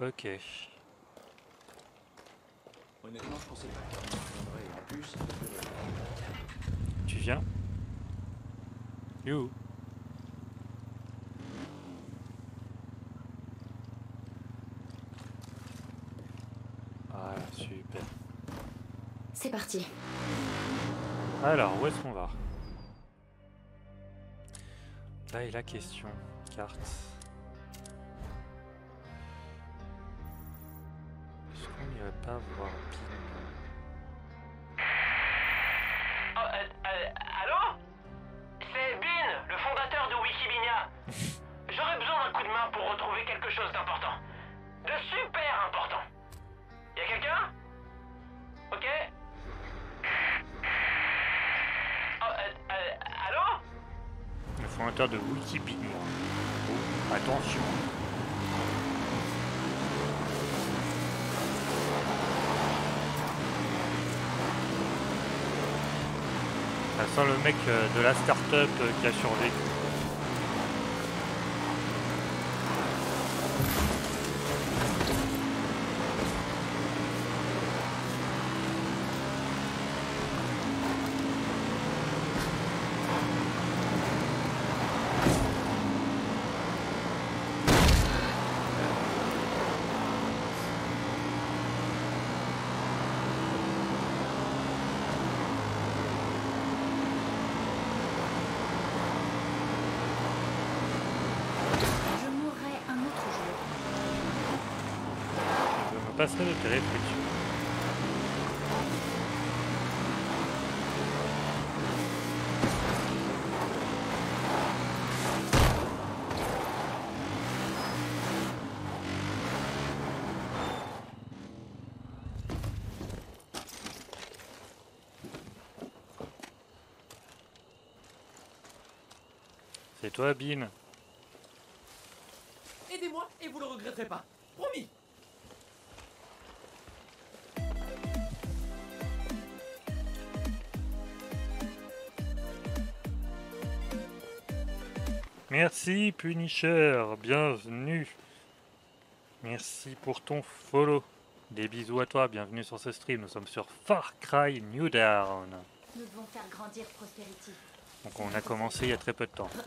Ok. Honnêtement, je pensais pas qu'il reviendrait. En plus, Tu viens? You. Voilà, super. C'est parti. Alors, où est-ce qu'on va? Là est la question. Carte. Est-ce qu'on n'irait pas voir Allô? C'est Bean, le fondateur de Wikimedia. J'aurais besoin d'un coup de main pour retrouver quelque chose d'important. De super important. Y'a quelqu'un? Ok? Allô? le fondateur de Wikibit. Oh, attention. Ça sent le mec de la start-up qui a survécu. Je mourrai un autre jour. Je me passerai de tes réflexions. C'est toi, Bean. Aidez-moi et vous le regretterez pas. Promis. Merci, Punisher. Bienvenue. Merci pour ton follow. Des bisous à toi. Bienvenue sur ce stream. Nous sommes sur Far Cry New Dawn. Nous devons faire grandir Prosperity. Donc on a commencé il y a très peu de temps.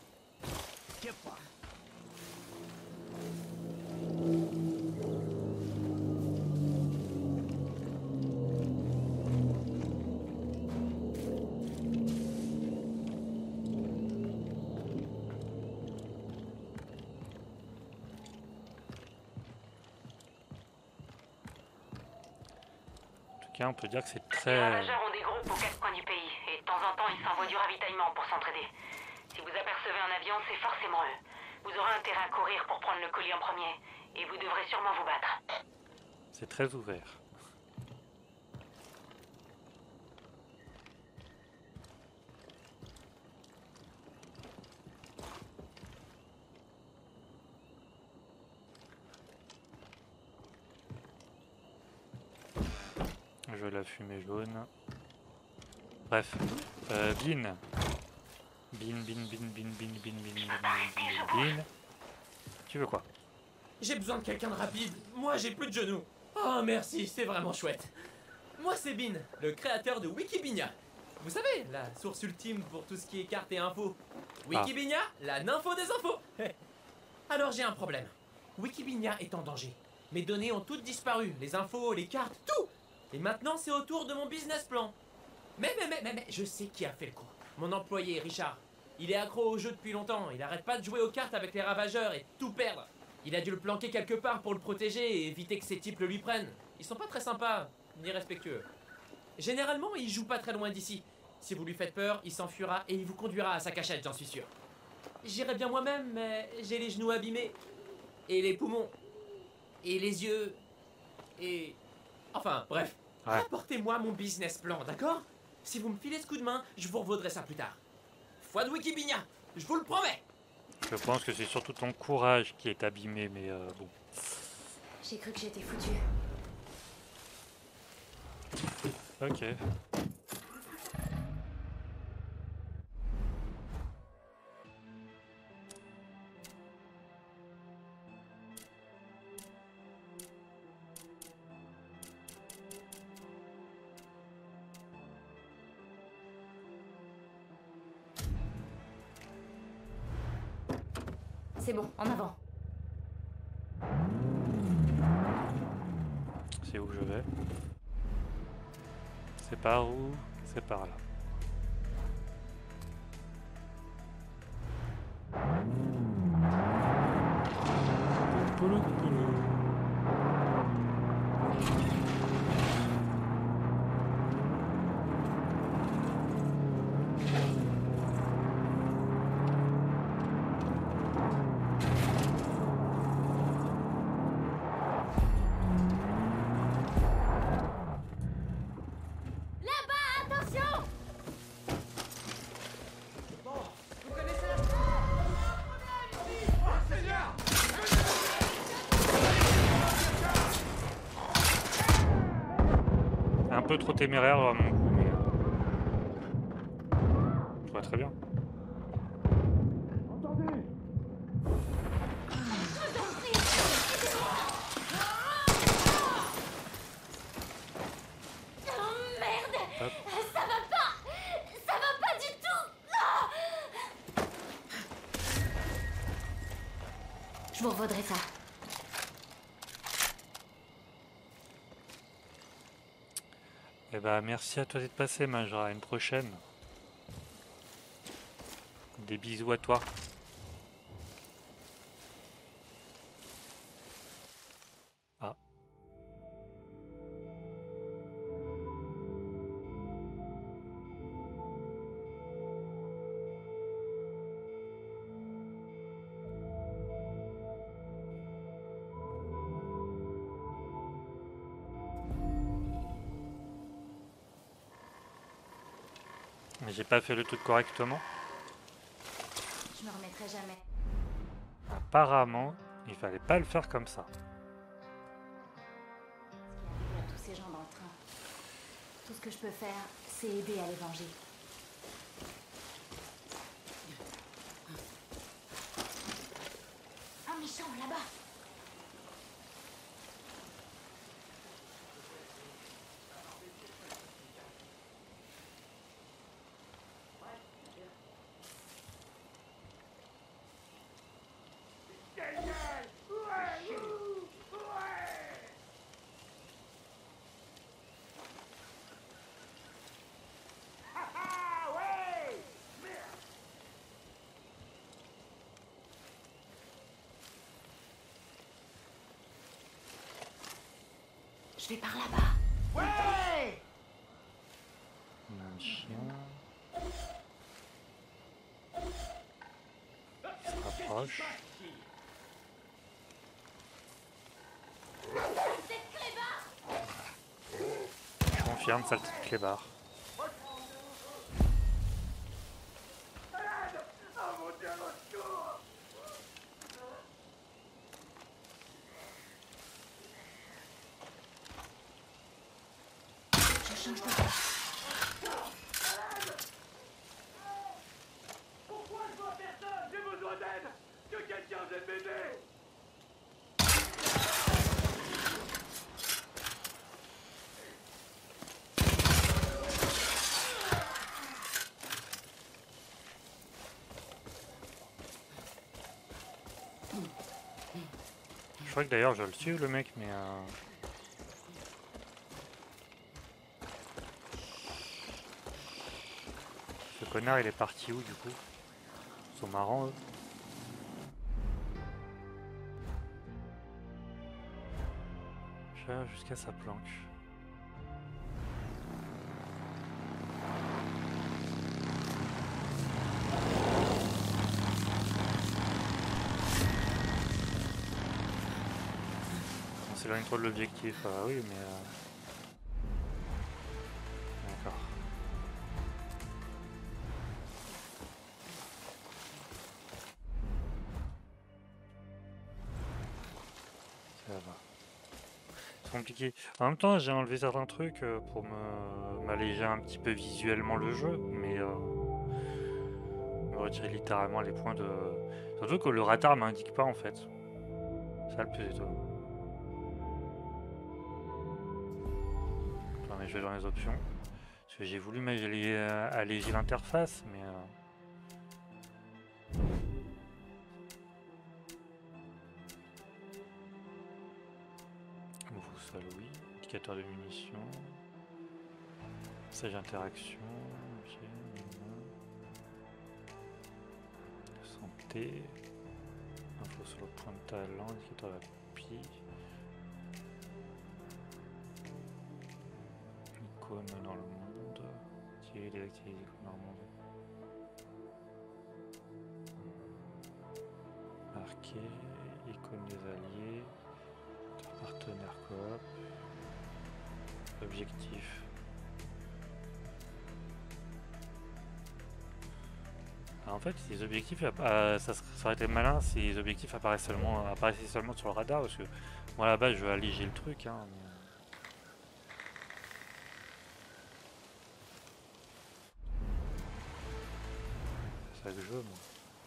En tout cas, on peut dire que c'est Les très... ravageurs ont des groupes aux quatre coins du pays, et de temps en temps, ils s'envoient du ravitaillement pour s'entraider. Si vous apercevez un avion, c'est forcément eux. Vous aurez intérêt à courir pour prendre le colis en premier, et vous devrez sûrement vous battre. C'est très ouvert. Je veux la fumée jaune. Bref. Bean. Bean. Tu veux quoi? J'ai besoin de quelqu'un de rapide. Moi, j'ai plus de genoux. Oh, merci, c'est vraiment chouette. Moi, c'est Bean, le créateur de Wikibinia. Vous savez, la source ultime pour tout ce qui est cartes et infos. Wikibinia, la nympho des infos. Alors, j'ai un problème. Wikibinia est en danger. Mes données ont toutes disparu, les infos, les cartes, tout. Et maintenant, c'est au tour de mon business plan. Mais, je sais qui a fait le coup. Mon employé, Richard. Il est accro au jeu depuis longtemps. Il arrête pas de jouer aux cartes avec les ravageurs et tout perdre. Il a dû le planquer quelque part pour le protéger et éviter que ces types le lui prennent. Ils sont pas très sympas, ni respectueux. Généralement, il joue pas très loin d'ici. Si vous lui faites peur, il s'enfuira et il vous conduira à sa cachette, j'en suis sûr. J'irai bien moi-même, mais j'ai les genoux abîmés. Et les poumons. Et les yeux. Et... Enfin, bref. Ouais. Apportez-moi mon business plan, d'accord? Si vous me filez ce coup de main, je vous revaudrai ça plus tard. Foi de Wikibinia, je vous le promets. Je pense que c'est surtout ton courage qui est abîmé, mais bon. J'ai cru que j'étais foutu. Ok. C'est bon, en avant. C'est où je vais? C'est par où? C'est par là. Poulou, poulou. Un peu trop téméraire à mon goût, mais je vois très bien. Oh merde! Hop. Ça va pas! Ça va pas du tout! Ah, je vous revaudrai ça. Eh ben, merci à toi d'être passé, Majra. À une prochaine. Des bisous à toi. Ah. Mais j'ai pas fait le truc correctement. Je me remettrai jamais. Apparemment, il fallait pas le faire comme ça. Ce qui est arrivé à tous ces gens dans le train. Tout ce que je peux faire, c'est aider à l'évangile. Un méchant là-bas! Je vais par là-bas. On a un chien. Il se rapproche. Je confirme, sale petite clébard. Je change de place. Pourquoi je vois personne? J'ai besoin d'aide! Que quelqu'un vienne m'aider! Je crois que d'ailleurs je le suis le mec, mais ce connard il est parti où du coup? Ils sont marrants eux. Je vais jusqu'à sa planque. On s'éloigne trop de l'objectif, oui mais... D'accord. Ça va. C'est compliqué. En même temps, j'ai enlevé certains trucs pour m'alléger un petit peu visuellement le jeu, mais me retirer littéralement les points de... Surtout que le radar m'indique pas en fait. C'est ça le plus étonnant. Attends, mais je vais dans les options. Parce que j'ai voulu alléger l'interface, mais... indicateur de munitions. Message d'interaction. Ok. Santé. Info sur le point de talent. Indicateur d'appui. Icône dans le monde. Tirer les activités icônes dans le monde. Marqué. Icône des alliés. Partenaire coop. Objectif. En fait, ces objectifs, ça aurait été malin si les objectifs apparaissaient seulement sur le radar, parce que moi à la base je veux alléger le truc. Hein, mais... C'est ça que je veux, moi.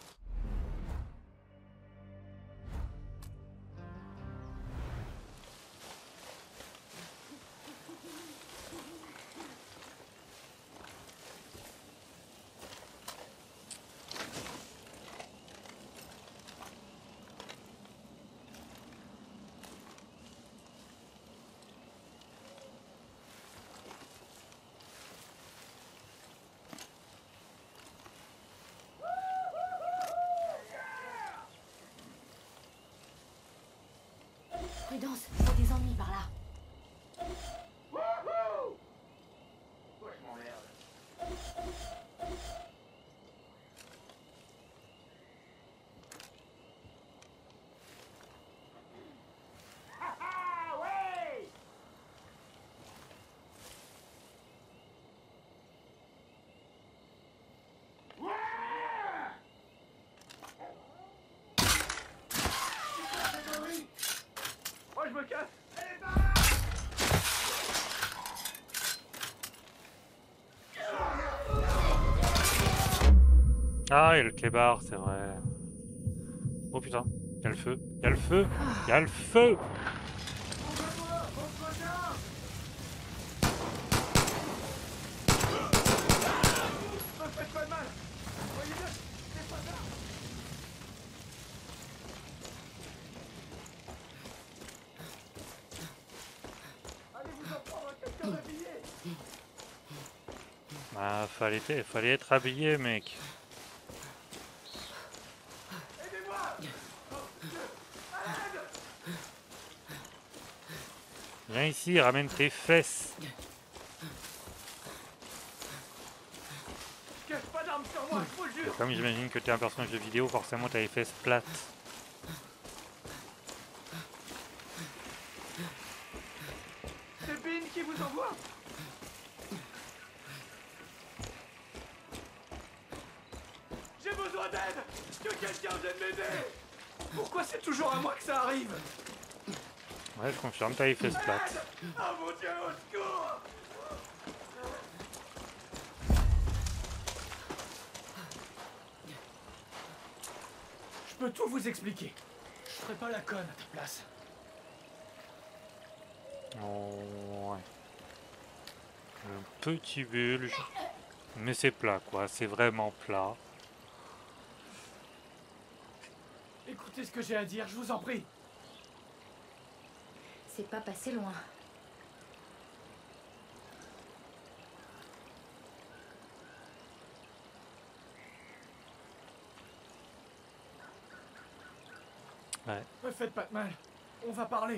Prudence, il y a des ennemis par là. Pourquoi je m'emmerde? Ah ouais! Oh, je me casse! Ah, il y a le clébard, c'est vrai. Oh putain, il y a le feu, il y a le feu, il y a le feu! Me faites pas de mal! Voyez bien, c'est pas ça! Allez vous en prendre à quelqu'un d'habillé! Ah, fallait être habillé, mec. Aidez-moi! Oh Dieu! À l'aide! Viens ici, ramène tes fesses. Cache pas d'armes sur moi, je vous le Et jure! comme j'imagine que t'es un personnage de vidéo, forcément t'as les fesses plates. C'est Bean qui vous envoie! J'ai besoin d'aide! Que quelqu'un vienne m'aider! Pourquoi c'est toujours à moi que ça arrive? Ouais, je confirme, t'as les fesses plates. Oh mon Dieu, au secours! Je peux tout vous expliquer. Je ferai pas la conne à ta place. Oh, ouais. Un petit bulge. Mais c'est plat, quoi. C'est vraiment plat. Écoutez ce que j'ai à dire, je vous en prie. C'est pas passé loin. Ouais, Me faites pas de mal. On va parler.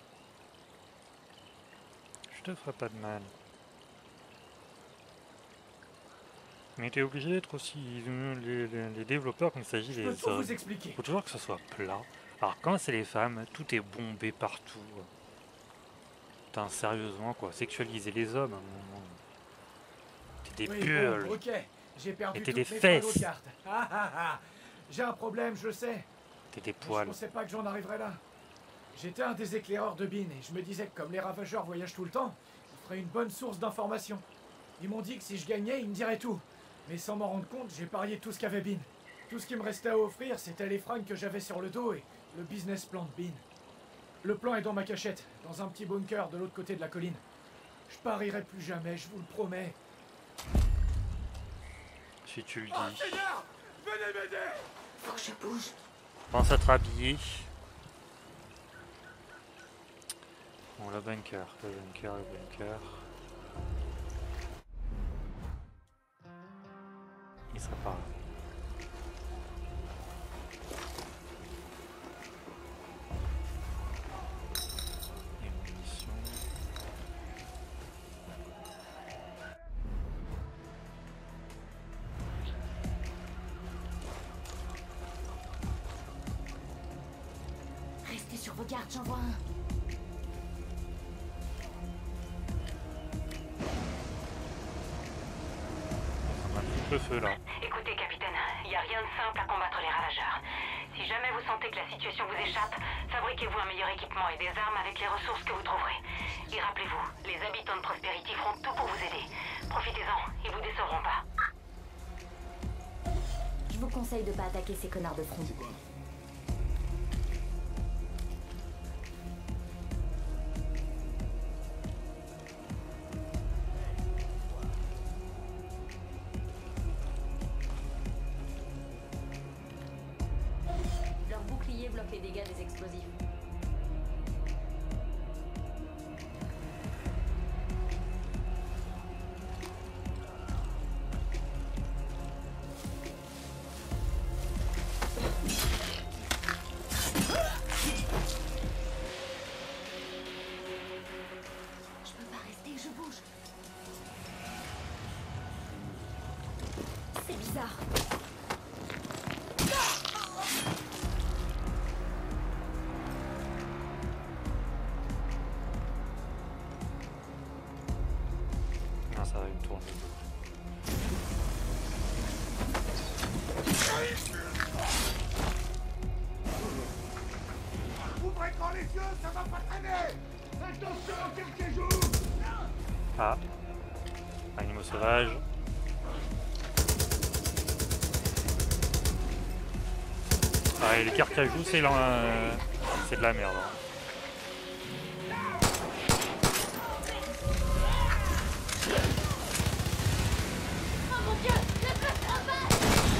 je te ferai pas de mal. Mais t'es obligé d'être aussi... Les développeurs, quand il s'agit Je des peux tout hommes, vous expliquer. faut toujours que ce soit plat. Alors quand c'est les femmes, tout est bombé partout. Putain, sérieusement, quoi. Sexualiser les hommes, à un moment. T'es des Oui, bulles. bon, ok. J'ai perdu Mettez toutes des mes fesses. photos de cartes. Ah, ah, ah. J'ai un problème, je sais. T'es des Mais je poils. pensais pas que j'en arriverais là. J'étais un des éclaireurs de Bean et je me disais que comme les ravageurs voyagent tout le temps, ils feraient une bonne source d'informations. Ils m'ont dit que si je gagnais, ils me diraient tout. Mais sans m'en rendre compte, j'ai parié tout ce qu'avait Bean. Tout ce qui me restait à offrir, c'était les fringues que j'avais sur le dos et le business plan de Bean. Le plan est dans ma cachette, dans un petit bunker de l'autre côté de la colline. Je parierai plus jamais, je vous le promets. Si tu le Oh dis. Seigneur! Venez m'aider! Faut que je bouge. Pense à te rhabiller. Bon, le bunker. Il sera pas là. Et munitions. Restez sur vos gardes, j'en vois un. On a tout le feu là. Écoutez, capitaine, il n'y a rien de simple à combattre les ravageurs. Si jamais vous sentez que la situation vous échappe, fabriquez-vous un meilleur équipement et des armes avec les ressources que vous trouverez. Et rappelez-vous, les habitants de Prosperity feront tout pour vous aider. Profitez-en, ils vous décevront pas. Je vous conseille de pas attaquer ces connards de front. C'est quoi? Leur bouclier bloque les dégâts des explosifs. Je peux pas rester, je bouge. C'est bizarre. Non, ça va me tourner. Ouvrez grand les yeux, ça va pas traîner. Attention, quelques jours. Ah. Animaux sauvages. Ah, et les carcajous, c'est de la merde. Hein. Oh mon dieu, le feu travaille.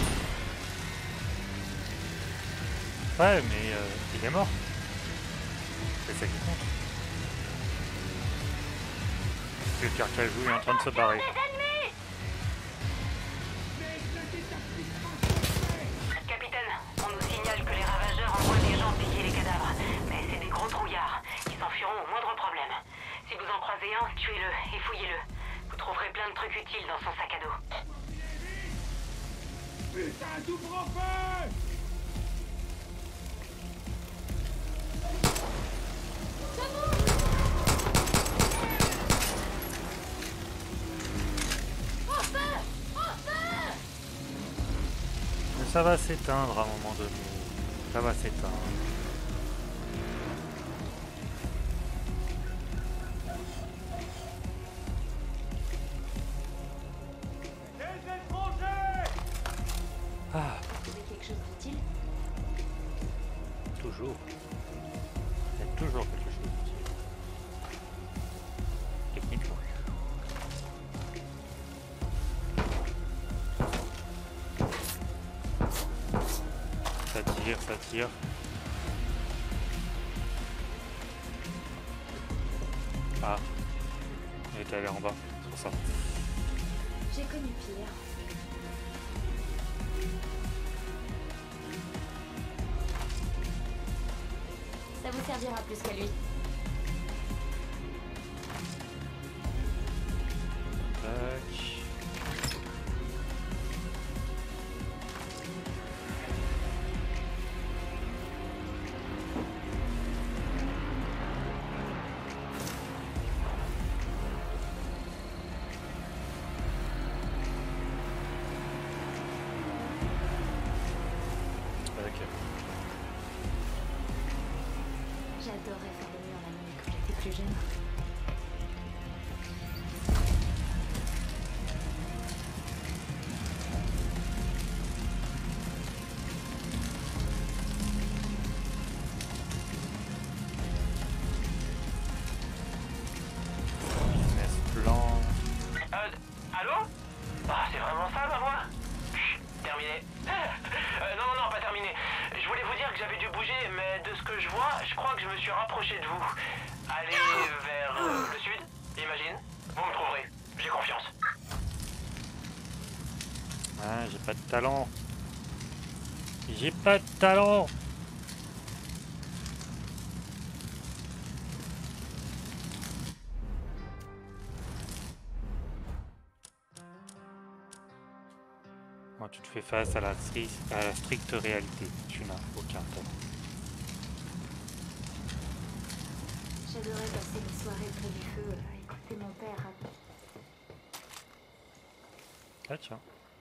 Ouais, mais il est mort. C'est ça qui compte. Le carcajou est en train de se barrer. Capitaine, on nous signale que les ravageurs envoient des gens piquer les cadavres. Mais c'est des gros trouillards. Ils s'enfuiront au moindre problème. Si vous en croisez un, tuez-le et fouillez-le. Vous trouverez plein de trucs utiles dans son sac à dos. Putain, tout prend feu. Mais ça va s'éteindre à un moment donné. Ça va s'éteindre. Les étrangers. Ah, Vous avez quelque chose d'utile? toujours. Il y a toujours quelque chose d'utile. Techniquement. Ça tire, ça tire. Ah, il est allé en bas, c'est pour ça. J'ai connu pire. Ça vous servira plus qu'à lui. Tac. Ok. J'adorais faire le mur la nuit quand j'étais plus jeune. Business plan. Allô? Ah, c'est vraiment ça, ma voix? Chut, terminé. Non, pas terminé. Je voulais vous dire que j'avais dû bouger, mais de ce que je vois, je crois que je me suis rapproché de vous. Allez, Ah, j'ai pas de talent. J'ai pas de talent. Quand tu te fais face à la stricte réalité, tu n'as aucun talent. J'adorais passer mes soirées près du feu, écouter mon père raconter. Ah tiens.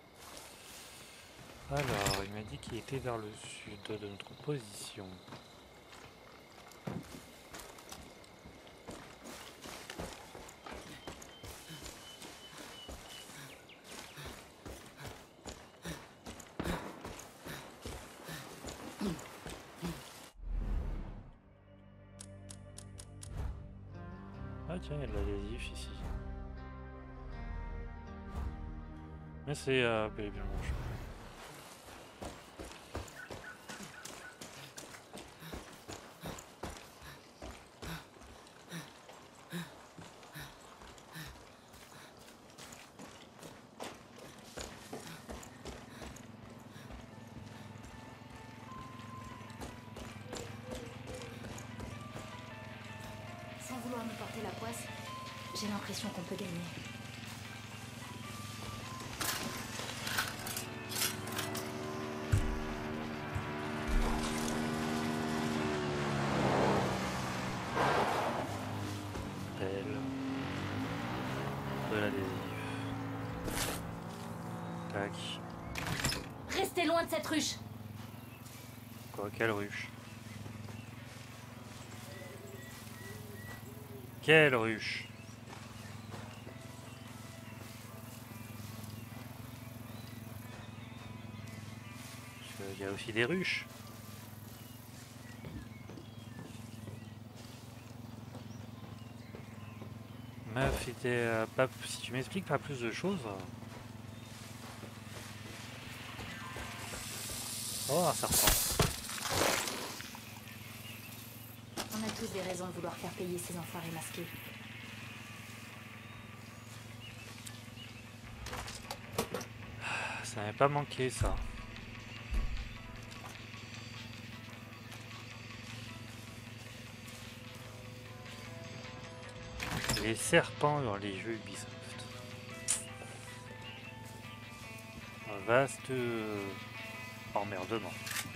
Alors, il m'a dit qu'il était vers le sud de notre position. Ah tiens, il y a de l'adhésif ici. Mais c'est bel et bien mon chemin. Sans vouloir me porter la poisse, j'ai l'impression qu'on peut gagner. Belle. De l'adhésif. Tac. Restez loin de cette ruche! Quoi, quelle ruche? Quelle ruche? Parce qu'il y a aussi des ruches. Meuf, si tu m'expliques pas plus de choses. Oh, un serpent. On a tous des raisons de vouloir faire payer ces enfoirés masqués. Ça n'avait pas manqué, ça. Les serpents dans les jeux Ubisoft. Un vaste emmerdement.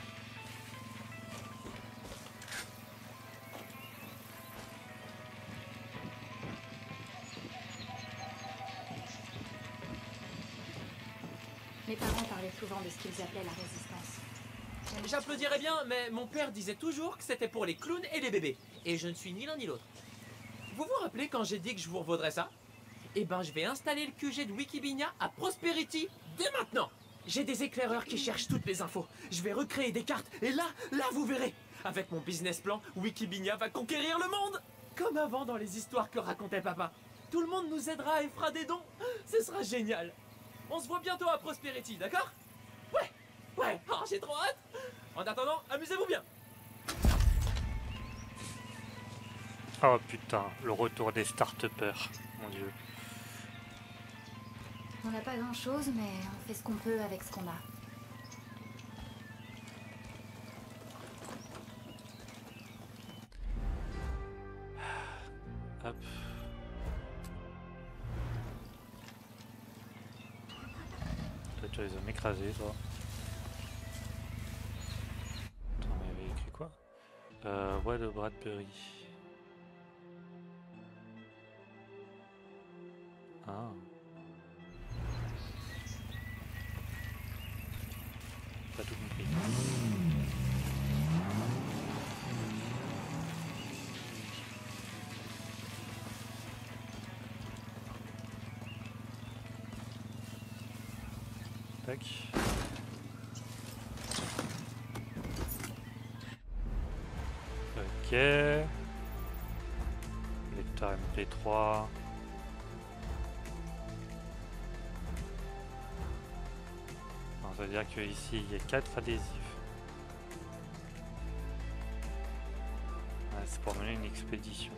Mes parents parlaient souvent de ce qu'ils appelaient la résistance. J'applaudirais bien, mais mon père disait toujours que c'était pour les clowns et les bébés. Et je ne suis ni l'un ni l'autre. Vous vous rappelez quand j'ai dit que je vous revaudrais ça? Eh ben, je vais installer le QG de Wikibinia à Prosperity dès maintenant. J'ai des éclaireurs qui cherchent toutes les infos. Je vais recréer des cartes et là, vous verrez. Avec mon business plan, Wikibinia va conquérir le monde. Comme avant dans les histoires que racontait papa. Tout le monde nous aidera et fera des dons. Ce sera génial. On se voit bientôt à Prosperity, d'accord? Ouais, oh, j'ai trop hâte. En attendant, amusez-vous bien. Oh putain, le retour des start-upers, mon dieu. On n'a pas grand-chose, mais on fait ce qu'on peut avec ce qu'on a. Hop. Toi, tu les as m'écraser, toi. Attends, mais il y avait écrit quoi? Ouais, de Bradbury. Ah. Pas tout compris. Tac. Ok. Lecteur MP3. Ça veut dire qu'ici il y a 4 adhésifs. Ah, c'est pour mener une expédition.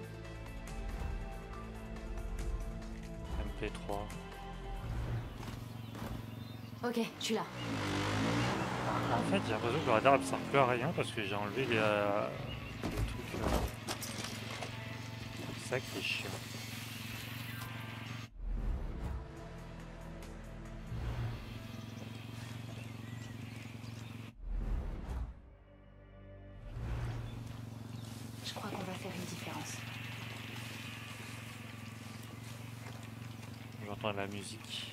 MP3. Ok, je suis là. En fait, j'ai l'impression que le radar ne sert plus à rien parce que j'ai enlevé les trucs là. C'est ça qui est chiant. Je crois qu'on va faire une différence. J'entends la musique.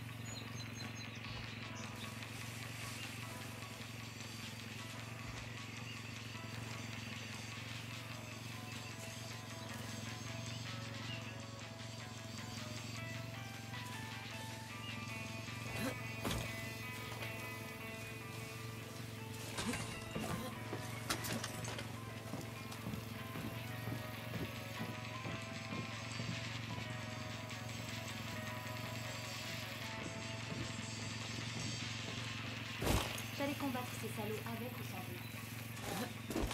J'allais combattre ces salauds avec ou sans eux.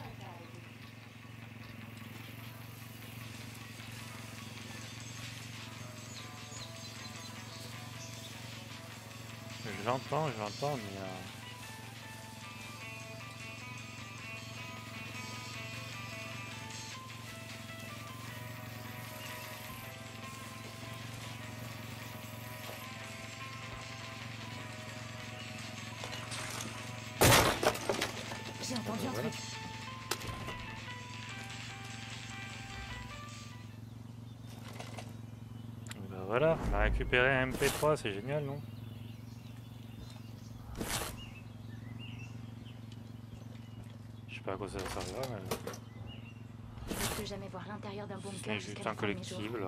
Je l'entends, mais... J'ai entendu un truc. Bah voilà, on a récupéré un MP3, c'est génial, non? Je sais pas à quoi ça servira, mais... Je ne peux jamais voir l'intérieur d'un bunker C'est jusqu'à juste la un fin de mes jours. collectible.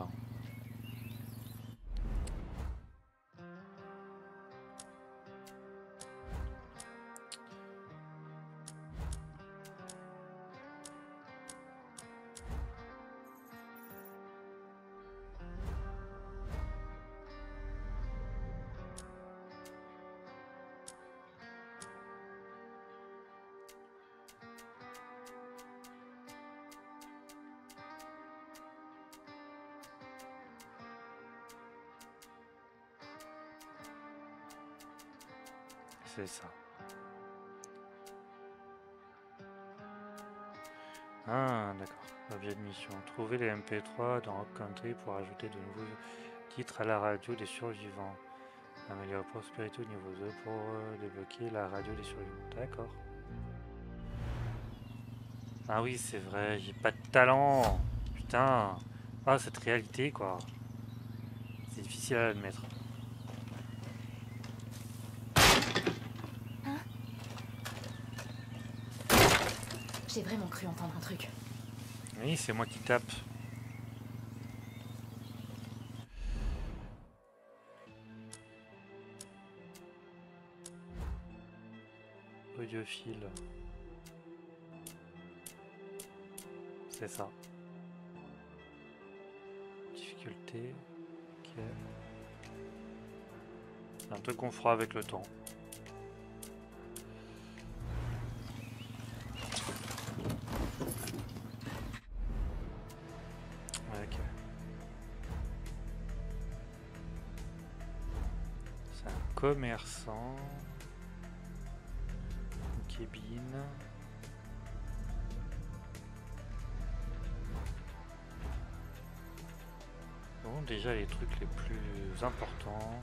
C'est ça. Ah, d'accord. Objet de mission. Trouver les MP3 dans Rock Country pour ajouter de nouveaux titres à la radio des survivants. Améliorer prospérité au niveau 2 pour débloquer la radio des survivants. D'accord. Ah oui, c'est vrai, j'ai pas de talent. Putain. Ah, cette réalité, quoi. C'est difficile à admettre. J'ai vraiment cru entendre un truc. Oui, c'est moi qui tape. Audiophile. C'est ça. Difficulté. Ok. C'est un truc qu'on fera avec le temps. Ok. C'est un commerçant. Une cabine. Bon, déjà les trucs les plus importants.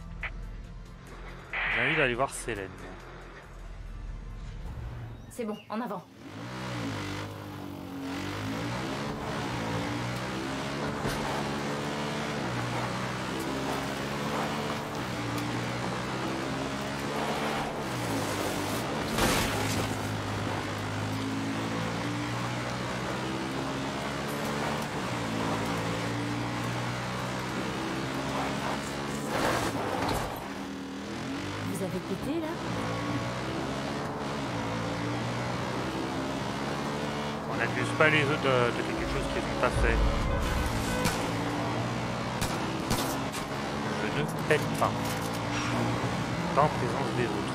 J'ai envie d'aller voir Célène. C'est bon, en avant. Vous avez pété là? On n'accuse pas les autres de quelque chose qu'ils n'ont pas fait. Je ne pète pas. Pas en présence des autres.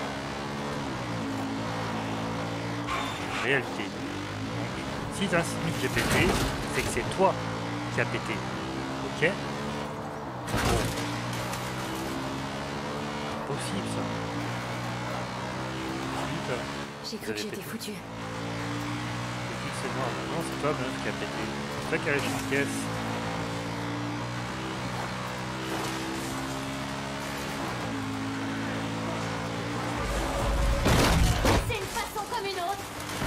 Réalité. Donc, si tu insinues que j'ai pété, c'est que c'est toi qui as pété. Ok? Bon. possible ça. Vite, J'ai cru que j'étais foutue. c'est moi. Non, c'est toi meuf qui a pété. C'est toi qui a lâché une caisse. C'est une façon comme une autre.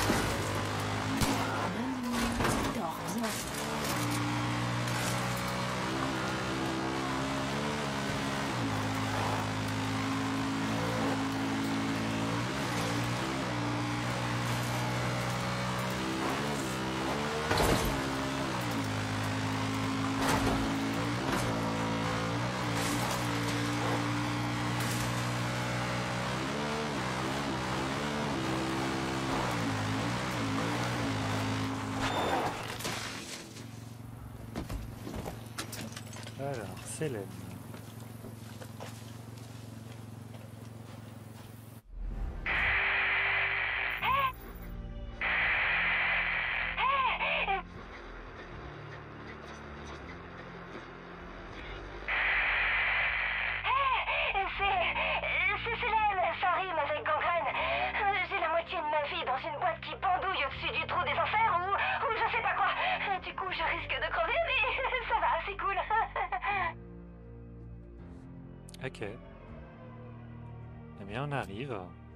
Dors bien. Alors, Célène. C'est Célène, ça rime avec gangrène. J'ai la moitié de ma vie dans une boîte qui pendouille au-dessus du trou des enfers ou je sais pas quoi. Du coup, je risque de crever, mais ça va, c'est cool. Ok. Eh bien, on arrive.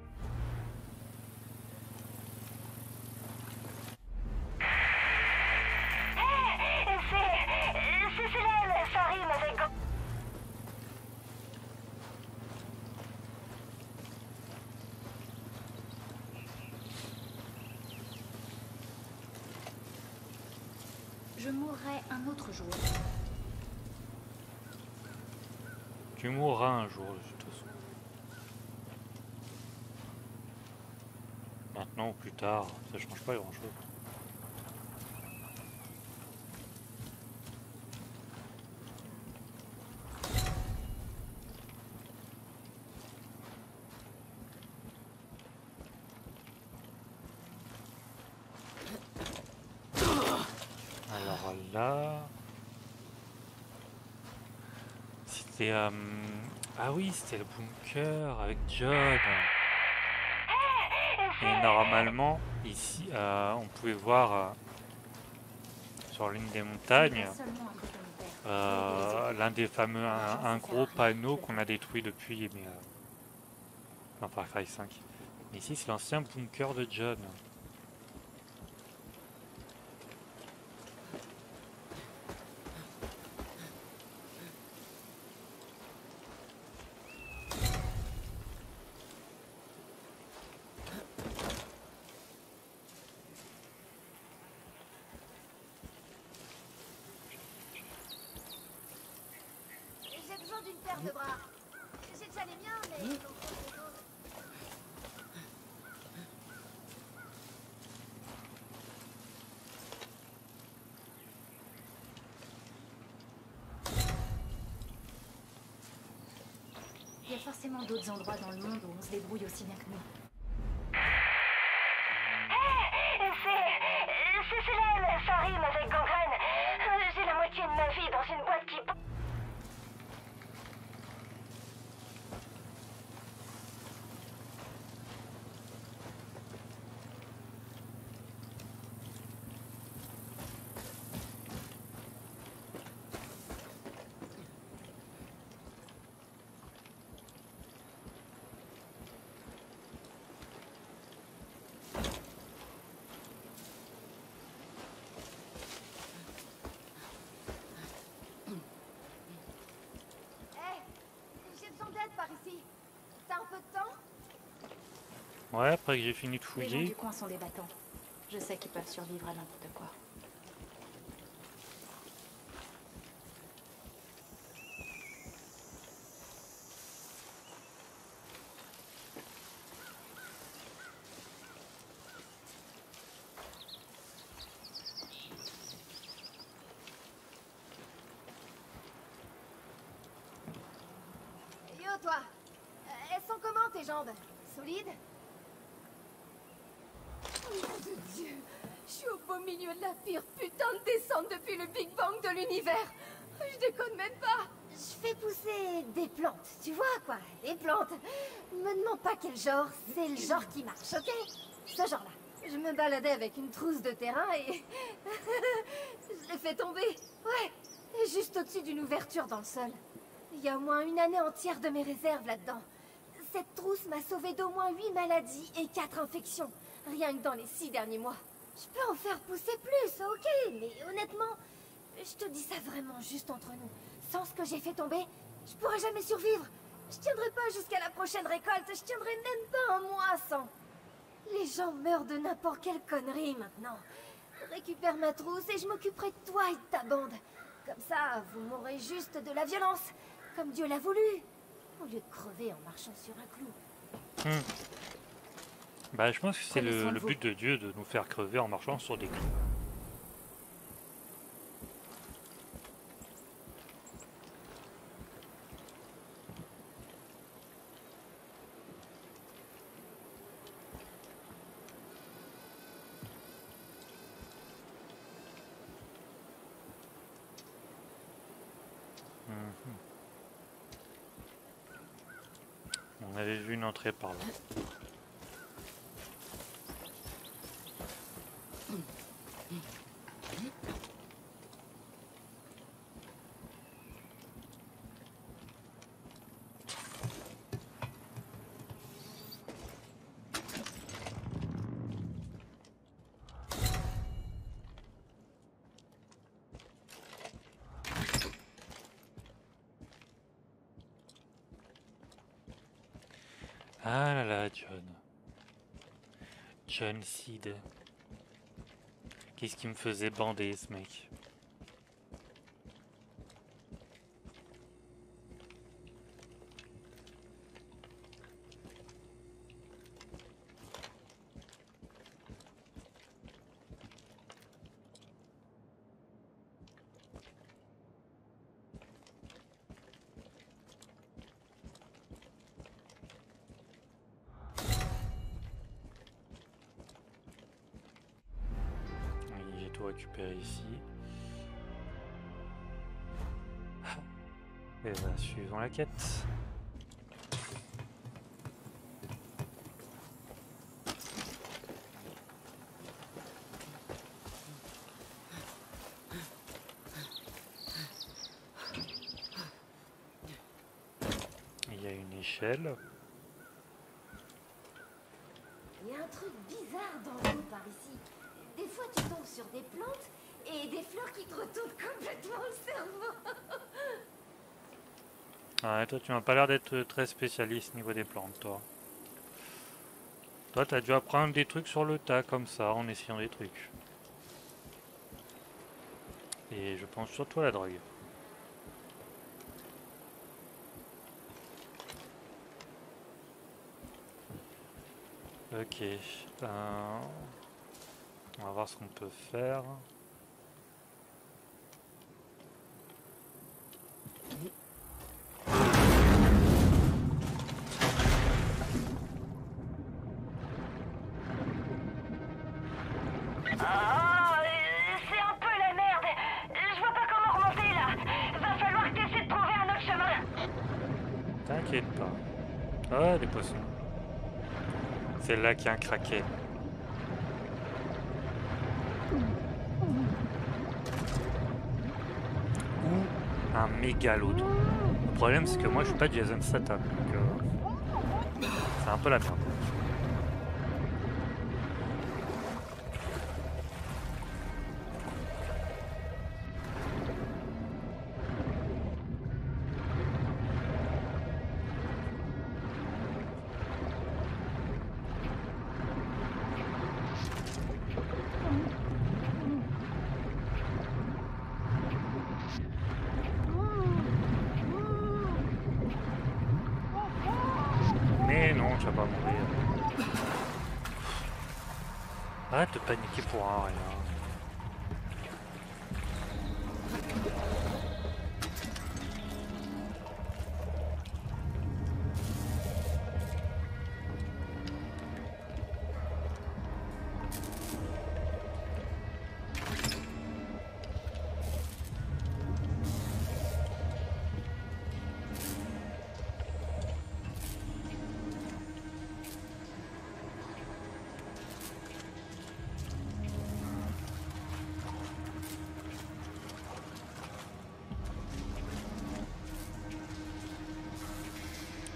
C'est Célène, ça rime avec gangrène. Je mourrai un autre jour. Tu mourras un jour, de toute façon. Maintenant ou plus tard, ça change pas grand-chose. Alors là... C'était... Ah oui, c'était le bunker avec John. Et normalement, ici, on pouvait voir sur l'une des montagnes l'un des fameux, un gros panneau qu'on a détruit depuis, mais dans Far Cry 5. Mais ici, c'est l'ancien bunker de John. J'ai besoin d'une paire de bras. J'ai déjà les miens, mais... Il y a forcément d'autres endroits dans le monde où on se débrouille aussi bien que nous. C'est Célène, ça rime avec gangrène. J'ai la moitié de ma vie dans une boîte qui... J'ai besoin d'aide par ici. T'as un peu de temps? Ouais, après que j'ai fini de Les gens fouiller. du coin sont des battants. Je sais qu'ils peuvent survivre à n'importe quoi. Yo, toi. Elles sont comment tes jambes? Solides? Nom de Dieu. Je suis au beau milieu de la pire putain de descente depuis le Big Bang de l'univers. Je déconne même pas. Je fais pousser des plantes, tu vois quoi, des plantes. Me demande pas quel genre, c'est le genre qui marche, ok? Ce genre-là. Je me baladais avec une trousse de terrain et... je l'ai fait tomber. Ouais, juste au-dessus d'une ouverture dans le sol. Il y a au moins une année entière de mes réserves là-dedans. Cette trousse m'a sauvé d'au moins 8 maladies et 4 infections, rien que dans les 6 derniers mois. Je peux en faire pousser plus, ok, mais honnêtement, je te dis ça vraiment juste entre nous. Sans ce que j'ai fait tomber, je pourrais jamais survivre. Je tiendrai pas jusqu'à la prochaine récolte, je tiendrai même pas un mois sans. Les gens meurent de n'importe quelle connerie maintenant. Récupère ma trousse et je m'occuperai de toi et de ta bande. Comme ça, vous mourrez juste de la violence, comme Dieu l'a voulu, au lieu de crever en marchant sur un clou. Bah, je pense que c'est Prenez soin le de vous. but de Dieu de nous faire crever en marchant sur des clous. On avait vu une entrée par là. Ah là là, John. John Seed. Qu'est-ce qui me faisait bander, ce mec? Oui, j'ai tout récupéré ici. Et bah, suivons la quête. Il y a une échelle. Il y a un truc bizarre dans l'eau par ici. Des fois tu tombes sur des plantes et des fleurs qui te retournent complètement le cerveau. Ah, toi, tu m'as pas l'air d'être très spécialiste niveau des plantes, toi. Toi, t'as dû apprendre des trucs sur le tas, comme ça, en essayant des trucs. Et je pense surtout à la drogue. Ok. On va voir ce qu'on peut faire. Ah, c'est un peu la merde. Je vois pas comment remonter là. Va falloir que t'essaies de trouver un autre chemin. T'inquiète pas. Ah, des poissons. C'est là qu'il y a un kraken. Ou un mégalodon. Le problème, c'est que moi, je suis pas Jason Statham. Donc, c'est un peu la merde. Mais non, tu vas pas mourir. Arrête de paniquer pour un rien.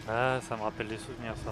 Ah, ça me rappelle des souvenirs, ça.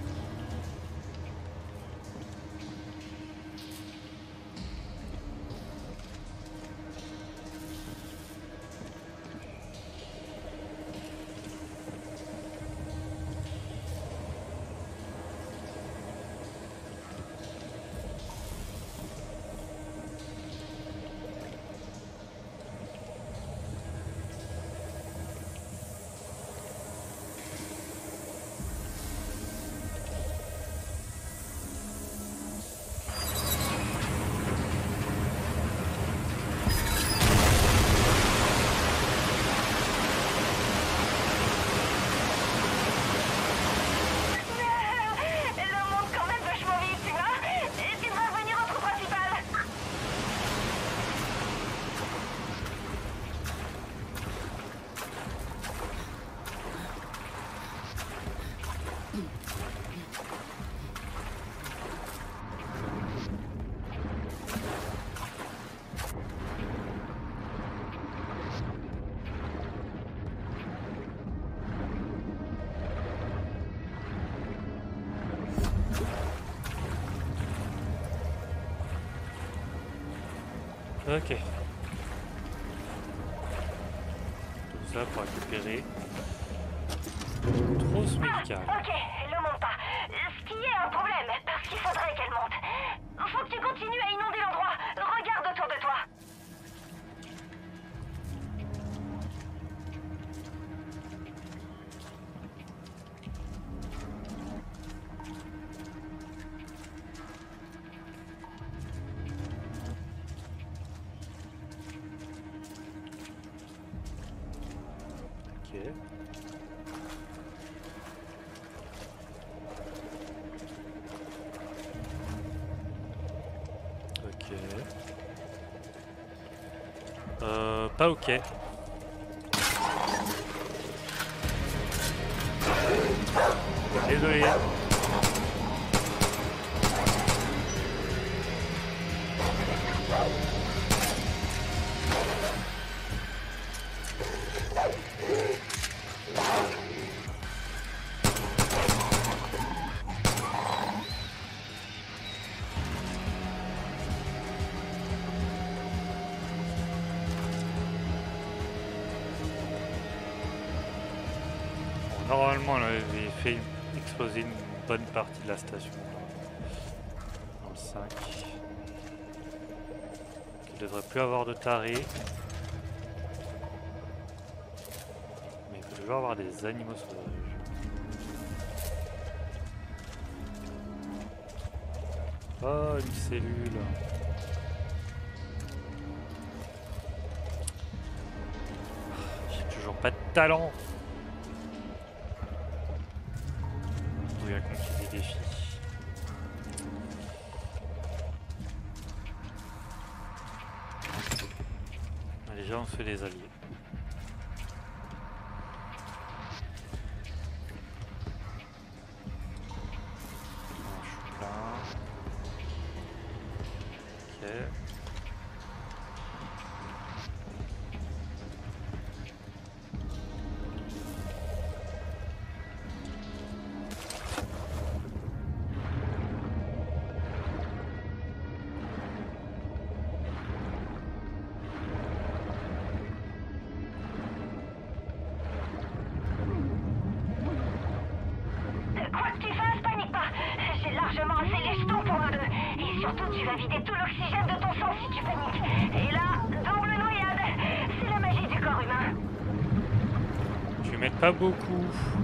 Ok. Tout ça pour récupérer. Trousse médicale. Ok, elle ne monte pas. Ce qui est un problème, parce qu'il faudrait qu'elle monte. Faut que tu continues à inonder l'endroit. Regarde autour de toi. Ok. Pas ok. Désolé. Normalement, on avait fait exploser une bonne partie de la station dans le 5. Il ne devrait plus avoir de tarés. Mais il peut toujours avoir des animaux sauvages. Oh, une cellule. J'ai toujours pas de talent. Il a conquis des défis. Déjà on se fait des alliés. Je suis plein. Ok. Quoi que tu fasses, panique pas. J'ai largement assez les jetons pour nous deux. Et surtout, tu vas vider tout l'oxygène de ton sang si tu paniques. Et là, double noyade. C'est la magie du corps humain. Tu m'aides pas beaucoup.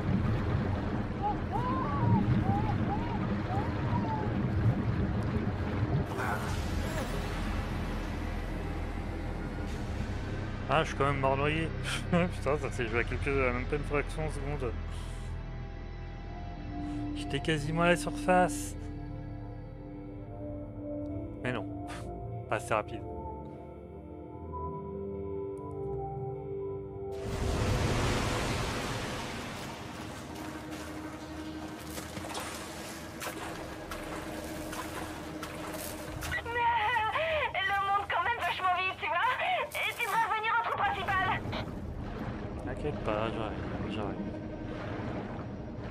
Ah, je suis quand même mort noyé. Putain, ça s'est joué à la même peine fraction de seconde. J'étais quasiment à la surface. Mais non, pas assez rapide. Le monde quand même vachement vite, tu vois. Et tu devrais revenir au trou principal. T'inquiète pas, j'arrive.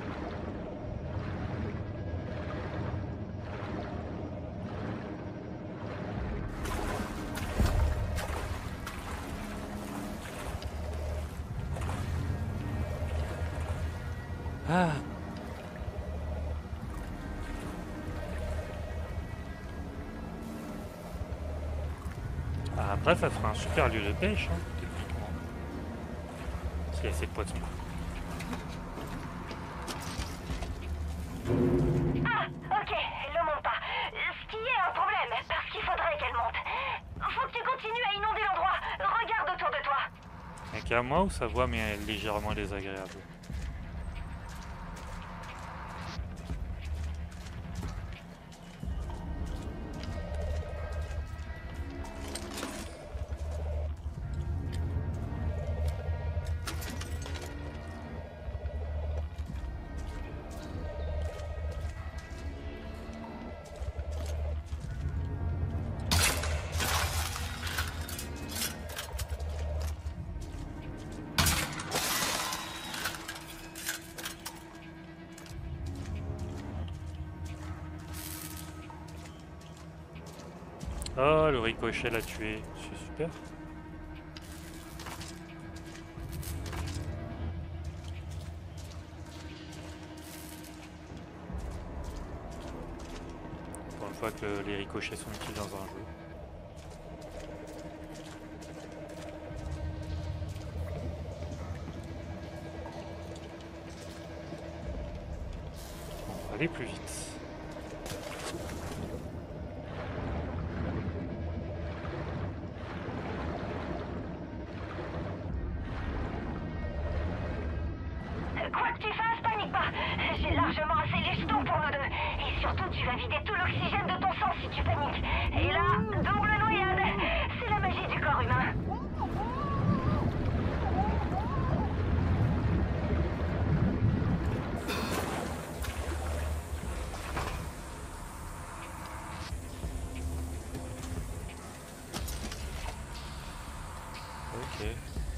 Ah. Après, ça fera un super lieu de pêche, hein, techniquement. S'il y a assez de poissons. Ah, ok, elle ne monte pas. Ce qui est un problème, parce qu'il faudrait qu'elle monte. Faut que tu continues à inonder l'endroit. Regarde autour de toi. Y'a qu'à moi ou sa voix mais elle est légèrement désagréable. Oh, le ricochet l'a tué, c'est super. Pour une fois que les ricochets sont utiles dans un jeu. On va aller plus vite. Quoi que tu fasses, panique pas. J'ai largement assez les jetons pour nous deux. Et surtout, tu vas vider tout l'oxygène de ton sang si tu paniques. Et là, double noyade. C'est la magie du corps humain. Ok.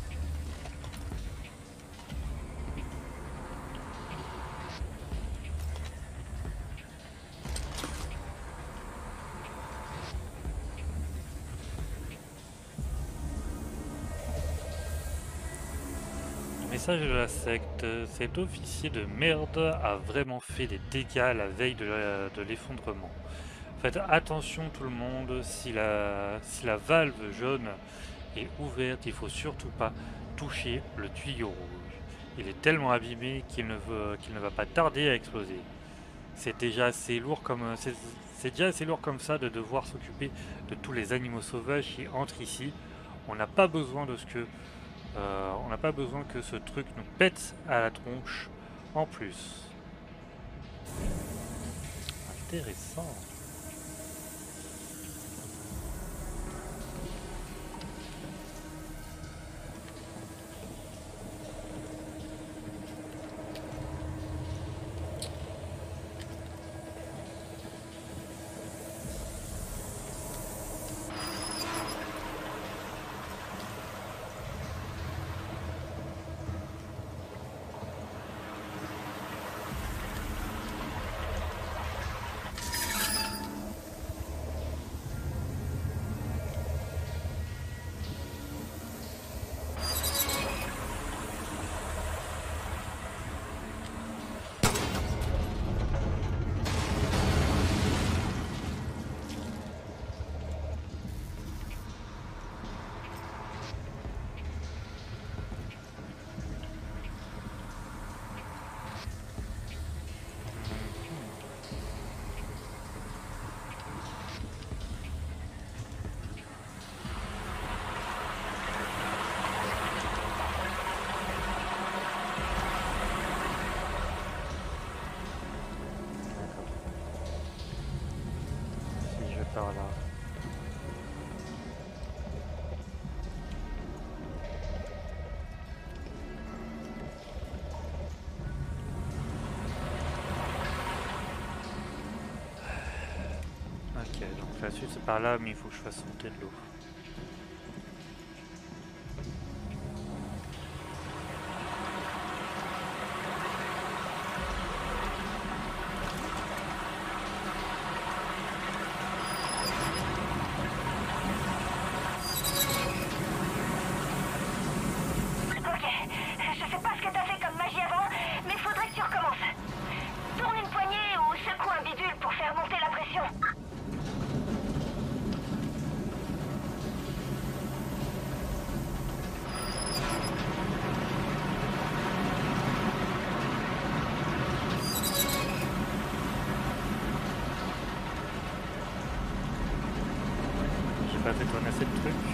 Message de la secte. Cet officier de merde a vraiment fait des dégâts à la veille de l'effondrement. Faites attention tout le monde, si la valve jaune est ouverte, il faut surtout pas toucher le tuyau rouge. Il est tellement abîmé qu'il ne va pas tarder à exploser. C'est déjà assez lourd c'est déjà assez lourd comme ça de devoir s'occuper de tous les animaux sauvages qui entrent ici. On n'a pas besoin de on n'a pas besoin que ce truc nous pète à la tronche en plus. Intéressant. Par là. Ok, donc la suite c'est par là, mais il faut que je fasse monter de l'eau. Ok, je sais pas ce que t'as fait comme magie avant, mais faudrait que tu recommences. pas détonner le truc.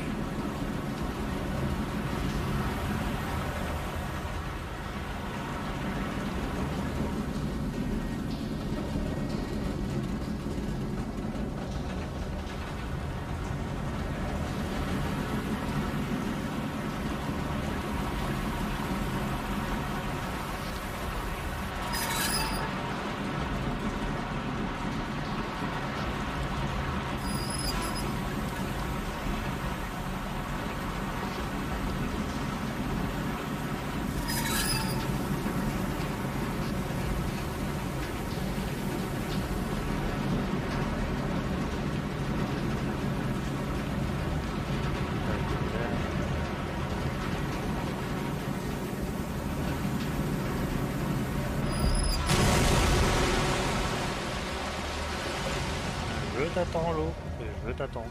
Je t'attends l'eau, je t'attends.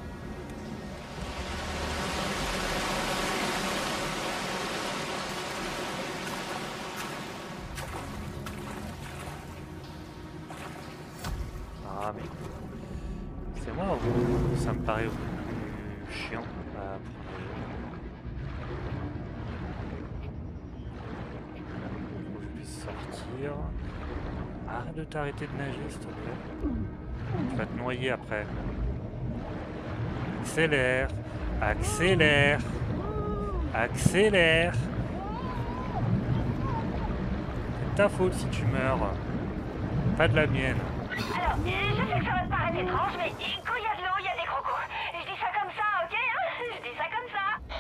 Ah mais c'est moi ou ça me paraît plus chiant à prendre. Faut que je puisse sortir. Arrête de t'arrêter de nager s'il te plaît. Tu vas te noyer après. Accélère. Accélère. Accélère. C'est ta faute si tu meurs. Pas de la mienne. Alors, je sais que ça va te paraître étrange, mais quand il y a de l'eau, il y a des crocos. Je dis ça comme ça, ok hein? Je dis ça comme ça.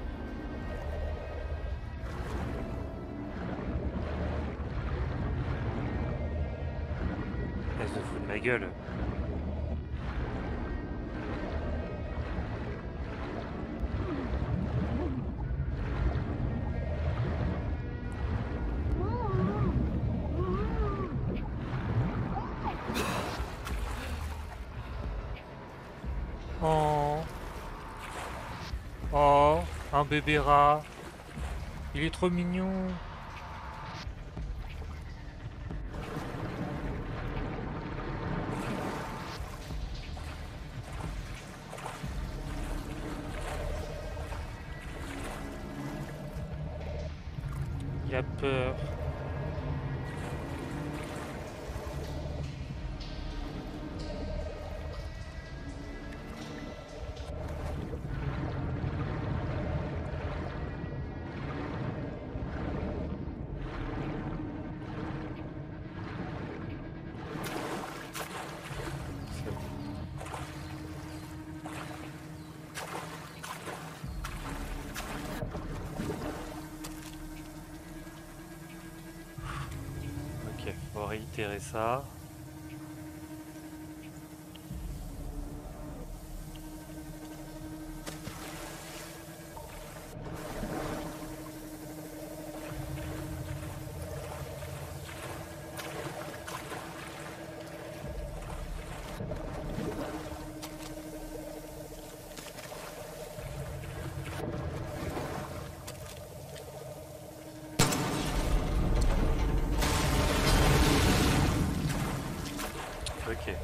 Elle se fout de ma gueule. Oh. Oh, un bébé rat. Il est trop mignon. Il a peur. Ok, faut réitérer ça. Ok.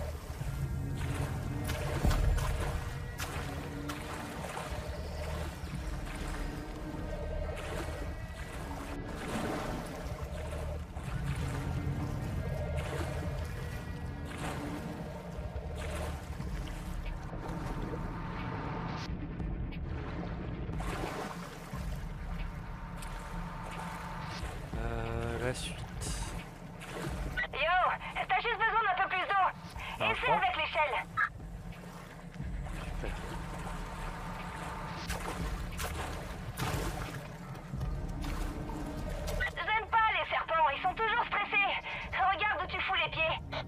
La suite. Yo, t'as juste besoin d'un peu plus d'eau. Un Essaie point. avec l'échelle. Super. J'aime pas les serpents, ils sont toujours stressés. Regarde où tu fous les pieds.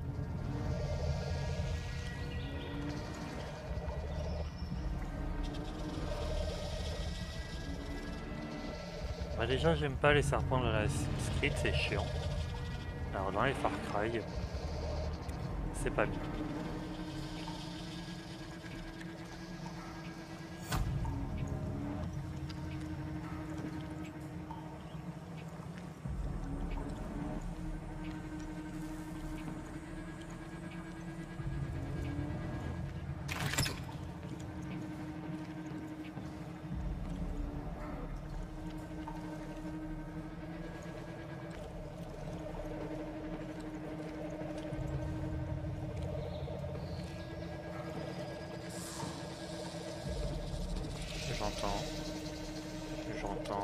Bah déjà j'aime pas les serpents dans la script, c'est chiant. Alors dans les Far Cry, c'est pas bien. important.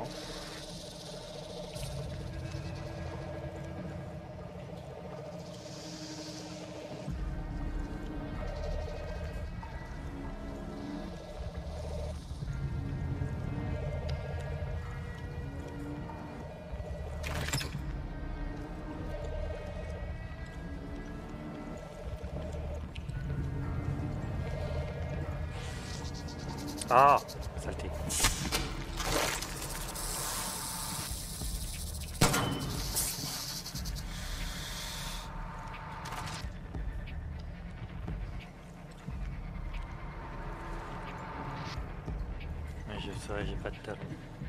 Ah, saleté. Mais je saurais, j'ai pas de talent.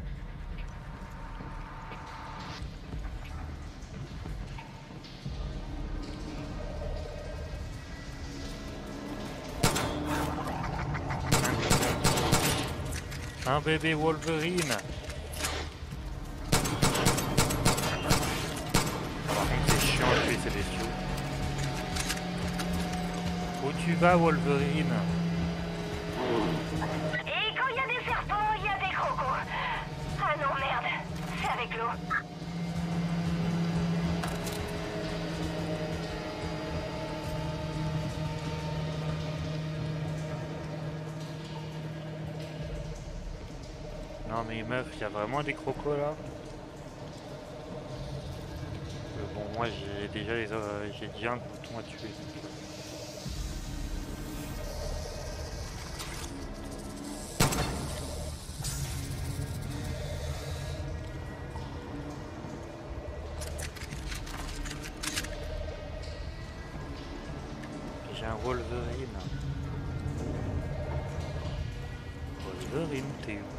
Un bébé Wolverine. Par contre c'est chiant de tuer ces bestiaux. Où tu vas Wolverine? Et quand il y a des serpents, il y a des crocos. Ah non, merde. C'est avec l'eau. Non mais meuf, il y a vraiment des crocos là? Bon moi j'ai déjà un bouton à tuer. J'ai un Wolverine. Wolverine, t'es où?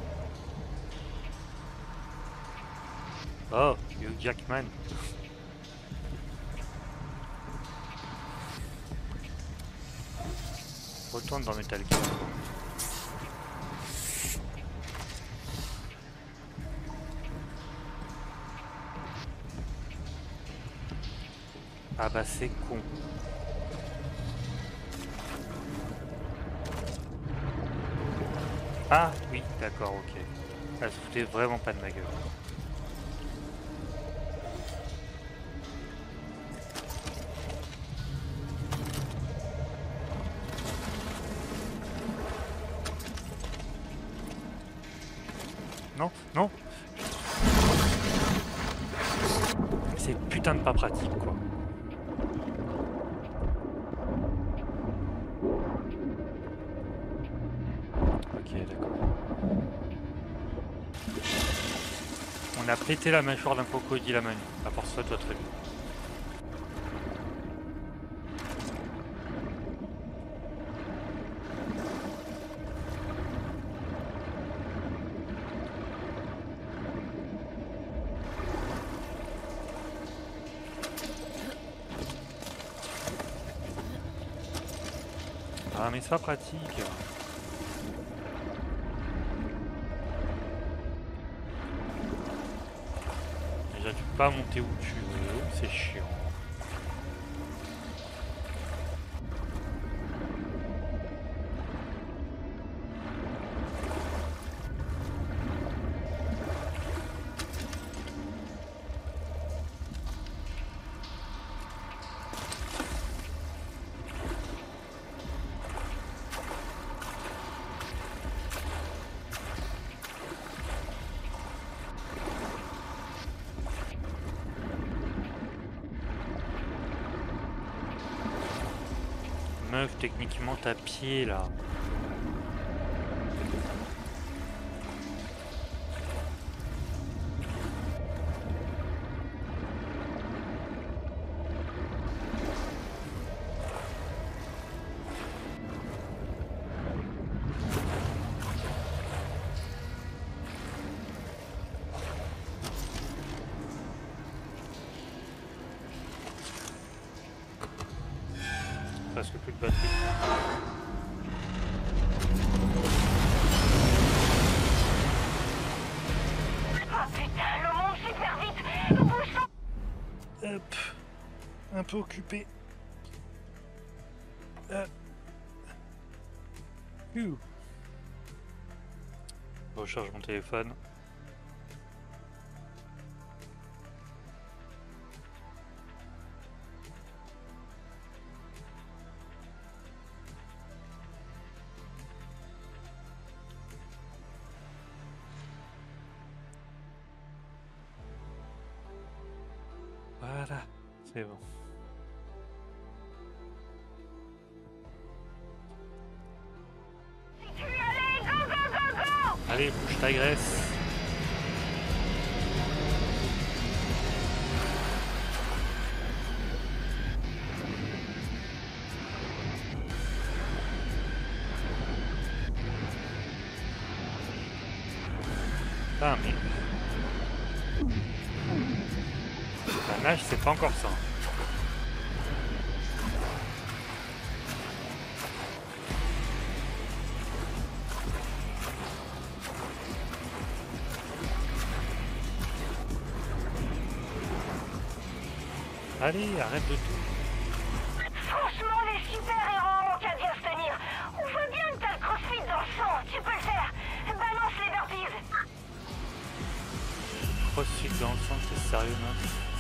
Oh, Hugh Jackman. Retourne dans Metal Gear. Ah bah c'est con. Ah oui, d'accord, ok. Elle se foutait vraiment pas de ma gueule. Non, non. C'est putain de pas pratique quoi. Ok, d'accord. On a pété la mâchoire d'un crocodile à main nue. À part ça, toi très bien. Ah mais c'est pas pratique. Déjà tu peux pas monter où tu veux, c'est chiant. Meuf, techniquement t'as pied là. Presque plus de batterie. Ah putain, le monde super vite. Bouge ton... Hop. Un peu occupé. Recharge mon téléphone. Voilà, c'est bon. Allez, go, go, go, go! Allez, bouge ta graisse. Ah mais... La nage, c'est pas encore ça. Allez, arrête de tout. Franchement, les super-héros ont qu'à bien se tenir. On voit bien que t'as le crossfit dans le sang. Tu peux le faire. Balance les burpees. Crossfit dans le sang, c'est sérieux, non?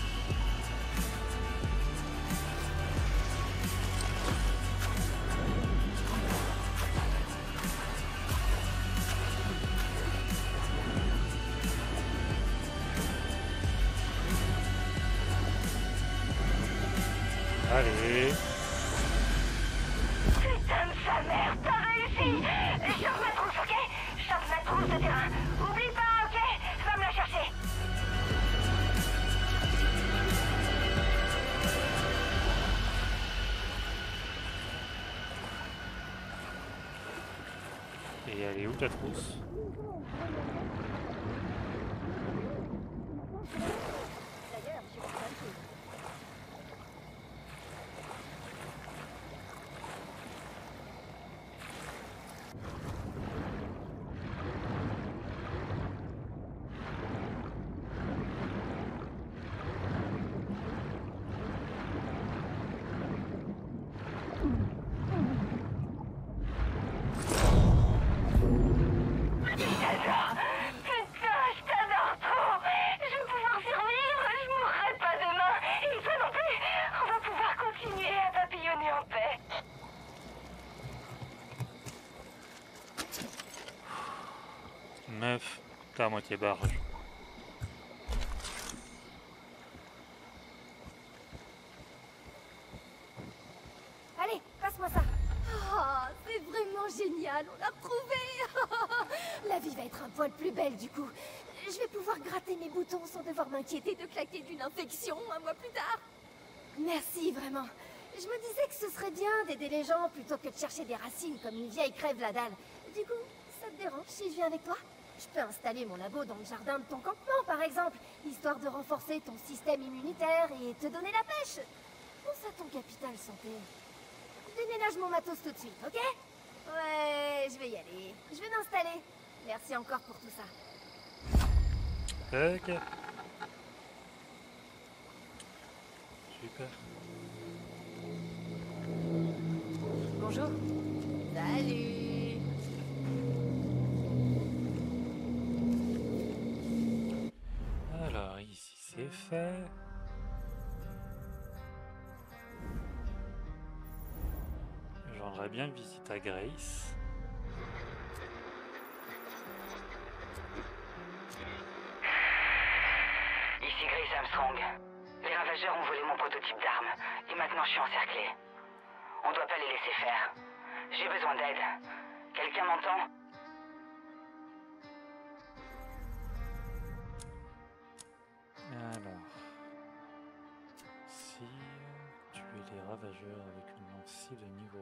Allez. Putain de sa mère, t'as réussi. Chope ma trousse, ok? Chope ma trousse de terrain. Oublie pas, ok? Va me la chercher. Et elle est où ta trousse? Meuf, t'es à moitié barge. Allez, passe-moi ça. Oh, c'est vraiment génial, on l'a retrouvé. La vie va être un poil plus belle du coup. Je vais pouvoir gratter mes boutons sans devoir m'inquiéter de claquer d'une infection un mois plus tard. Merci, vraiment. Je me disais que ce serait bien d'aider les gens plutôt que de chercher des racines comme une vieille crève la dalle. Du coup, ça te dérange si je viens avec toi? Je peux installer mon labo dans le jardin de ton campement, par exemple, histoire de renforcer ton système immunitaire et te donner la pêche. Pense à ton capital santé. Déménage mon matos tout de suite, ok? Ouais, je vais y aller. Je vais m'installer. Merci encore pour tout ça. Ok. Super. Bonjour. Salut. Alors, ici c'est fait. J'aimerais bien visiter à Grace. Ici Grace Armstrong. Les ravageurs ont volé mon prototype d'arme et maintenant je suis encerclé. On doit pas les laisser faire. J'ai besoin d'aide. Quelqu'un m'entend? Alors, si tu es les ravageurs avec une lance de niveau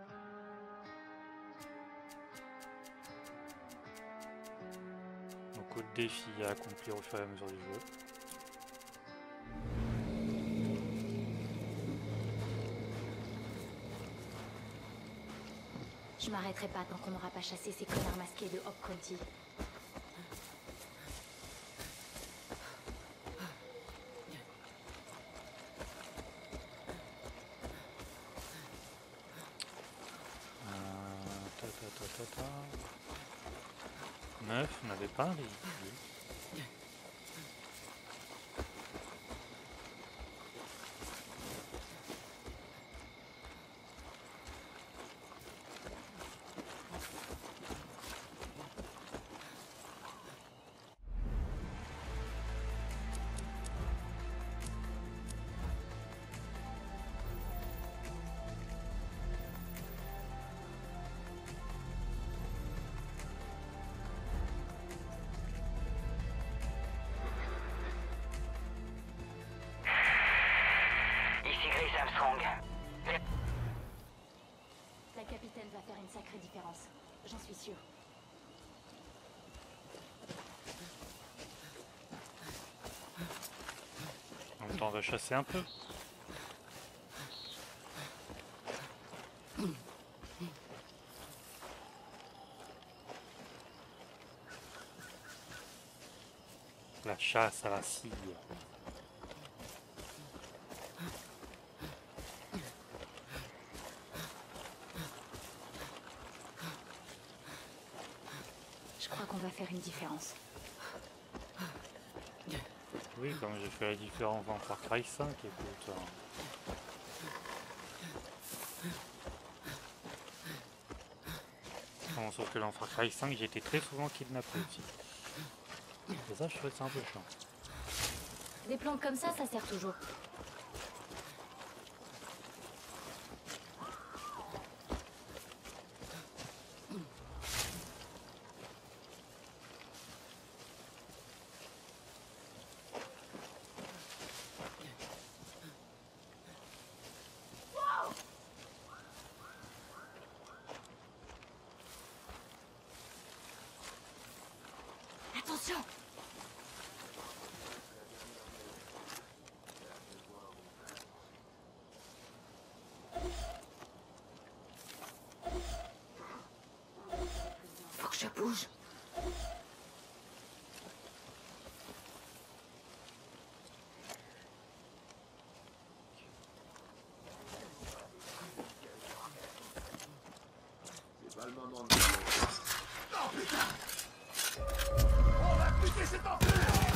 1. Beaucoup de défis à accomplir au fur et à mesure du jeu. Je m'arrêterai pas tant qu'on n'aura pas chassé ces connards masqués de Hope County. Meuf, on n'avait pas un véhicule. temps, on va chasser un peu. La chasse à la cire. Je crois qu'on va faire une différence. Oui, comme j'ai fait la différence dans Far Cry 5, écoute. Bon, sauf que dans Far Cry 5, j'ai été très souvent kidnappé aussi. Et ça, je trouvais ça un peu chiant. Des plantes comme ça sert toujours. Attention! Faut que je bouge. C'est pas le moment de... Oh putain! On va buter cet enfer!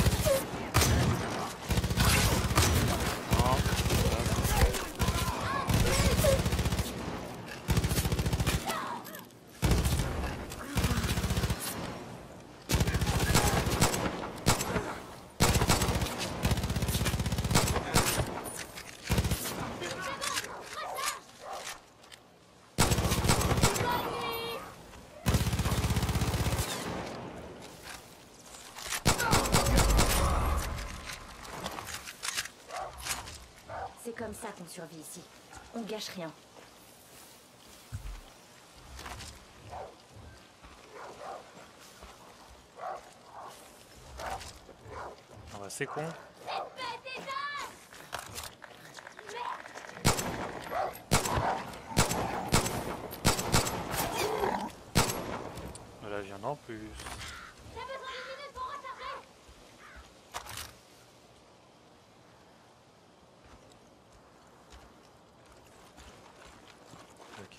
C'est comme ça qu'on survit ici. On gâche rien. Ah bah c'est con. De la viande en plus. Ok.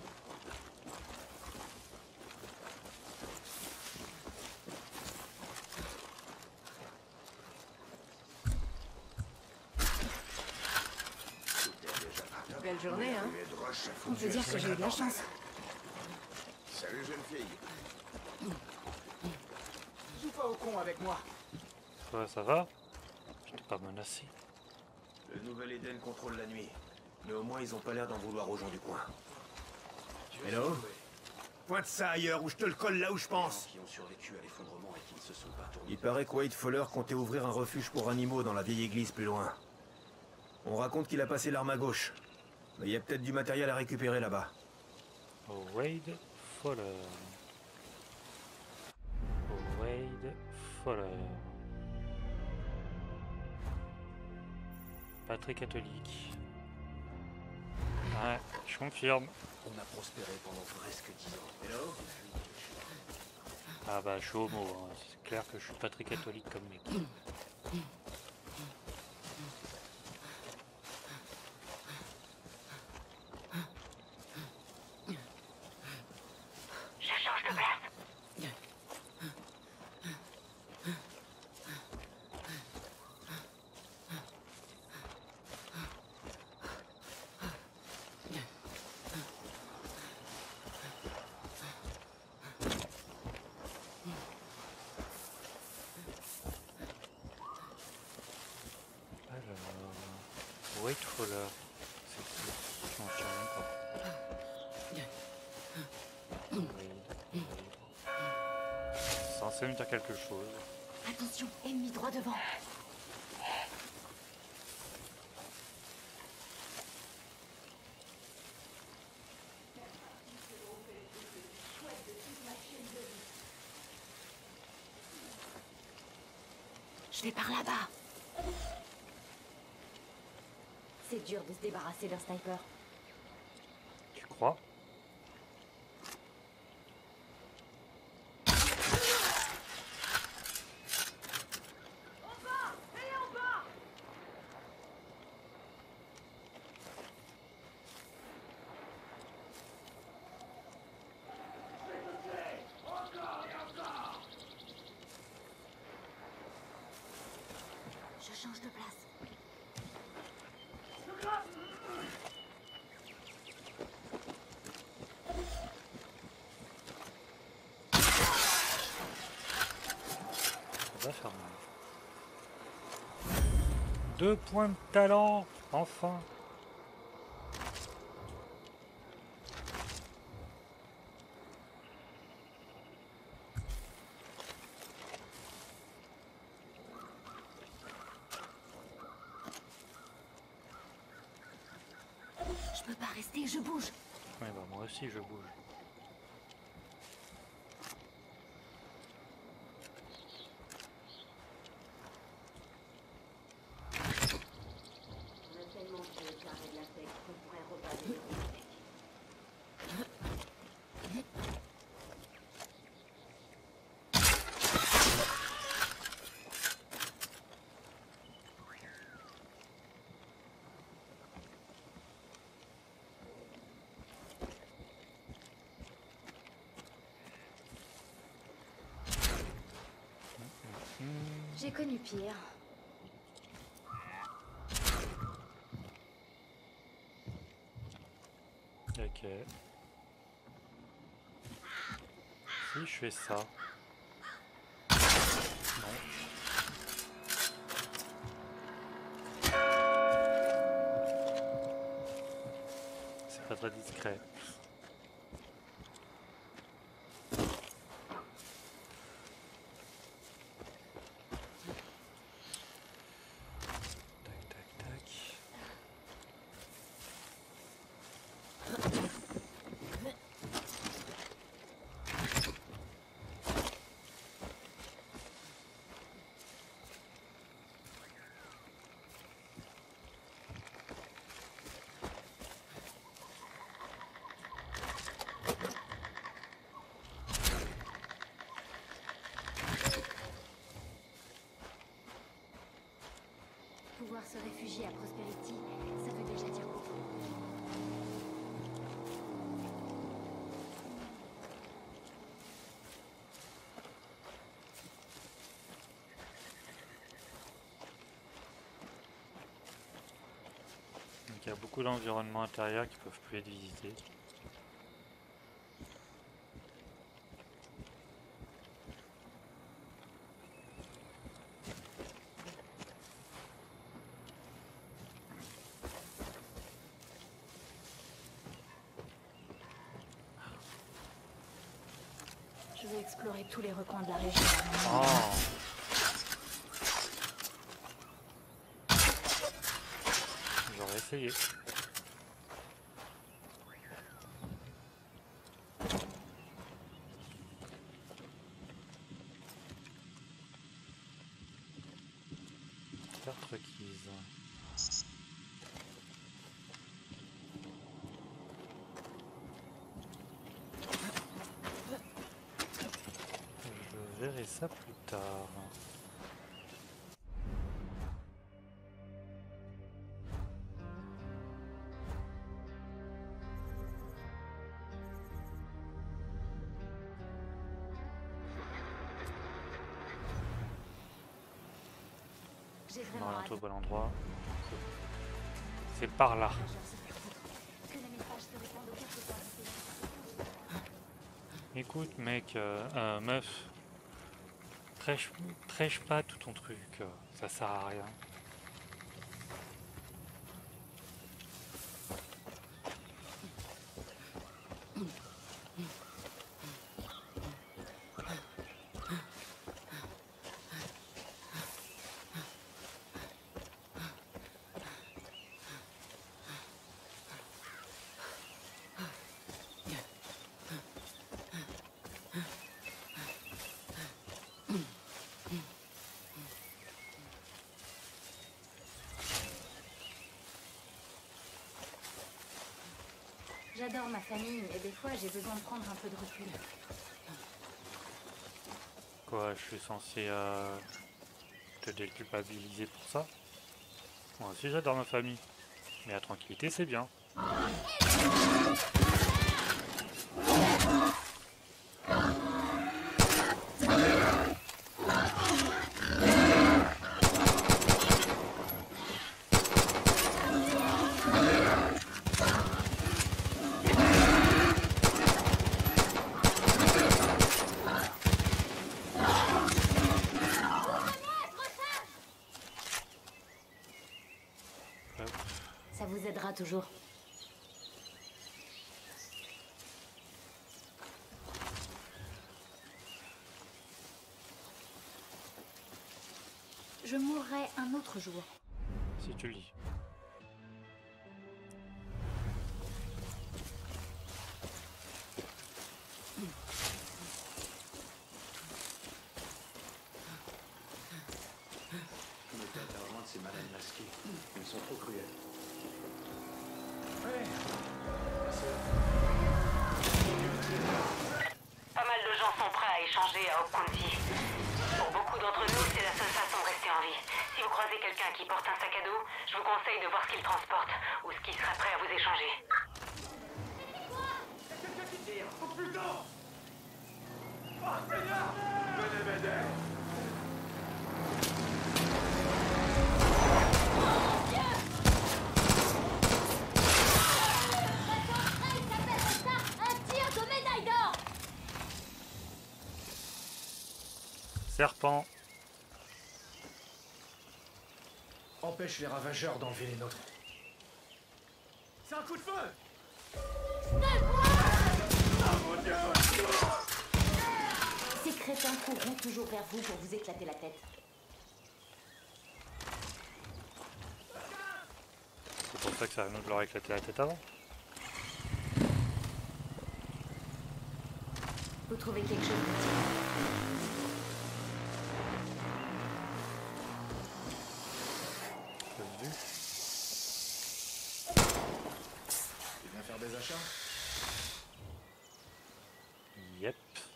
Belle journée, hein? On peut dire que j'ai eu de la chance. Salut jeune fille. Joue pas au con avec moi. Ouais, ça va? Je t'ai pas menacé. Le nouvel Eden contrôle la nuit. Mais au moins, ils ont pas l'air d'en vouloir aux gens du coin. Hello? Pointe ça ailleurs ou je te le colle là où je pense. Qui ont survécu à l'effondrement et qui ne se sont pas tournés. Il paraît que Wade Fowler comptait ouvrir un refuge pour animaux dans la vieille église plus loin. On raconte qu'il a passé l'arme à gauche. Mais il y a peut-être du matériel à récupérer là-bas. Wade Fowler. Wade Fowler. Pas très catholique. Ouais, je confirme. On a prospéré pendant presque 10 ans. Hello? Ah bah je suis homo, hein. C'est clair que je suis pas très catholique comme mec. Je change de place. Alors... Wade Fowler. C'est qui? Non, je sais même pas. C'est censé me dire quelque chose. Attention, ennemi droit devant. Je vais par là-bas. C'est dur de se débarrasser d'un sniper. Tu crois? Je change de place. Ça va faire mal. 2 points de talent, enfin. Je peux pas rester, je bouge. Ouais, bah moi aussi je bouge. On a tellement fait le carré de la tech qu'on pourrait rebaser le tech. J'ai connu pire. Ok. Si je fais ça. Non. C'est pas très discret. Tac, tac, tac. Pouvoir se réfugier à Prosperity, ça veut déjà dire beaucoup. Donc il y a beaucoup d'environnements intérieurs qui peuvent plus être visités. Je vais explorer tous les recoins de la région. Oh. J'aurais essayé. Carte requise. Je verrai ça plus tard. J'ai Je vraiment m'oriente hâte. au bon endroit. C'est par là. Que le message se répande aux quatre coins du pays. Écoute mec, meuf, trèche pas tout ton truc, ça sert à rien. J'adore ma famille, mais des fois j'ai besoin de prendre un peu de recul. Quoi, je suis censé te déculpabiliser pour ça? Moi aussi j'adore ma famille. Mais la tranquillité c'est bien. Ça vous aidera toujours. Je mourrai un autre jour. Si tu le dis. Je me tâte à rejoindre ces malades masqués. Ils sont trop cruels. Pas mal de gens sont prêts à échanger à Hope County. Pour beaucoup d'entre nous, c'est la seule façon de rester en vie. Si vous croisez quelqu'un qui porte un sac à dos, je vous conseille de voir ce qu'il transporte ou ce qui serait prêt à vous échanger. Quelqu'un qui tire. Oh putain. Oh Seigneur, venez m'aider. Serpent. Empêche les ravageurs d'enlever les nôtres. C'est un coup de feu. Ces crétins courront toujours vers vous pour vous éclater la tête. C'est pour ça que ça nous leur éclater la tête avant. Vous trouvez quelque chose d'utile? Vu. Tu viens faire des achats? Yep.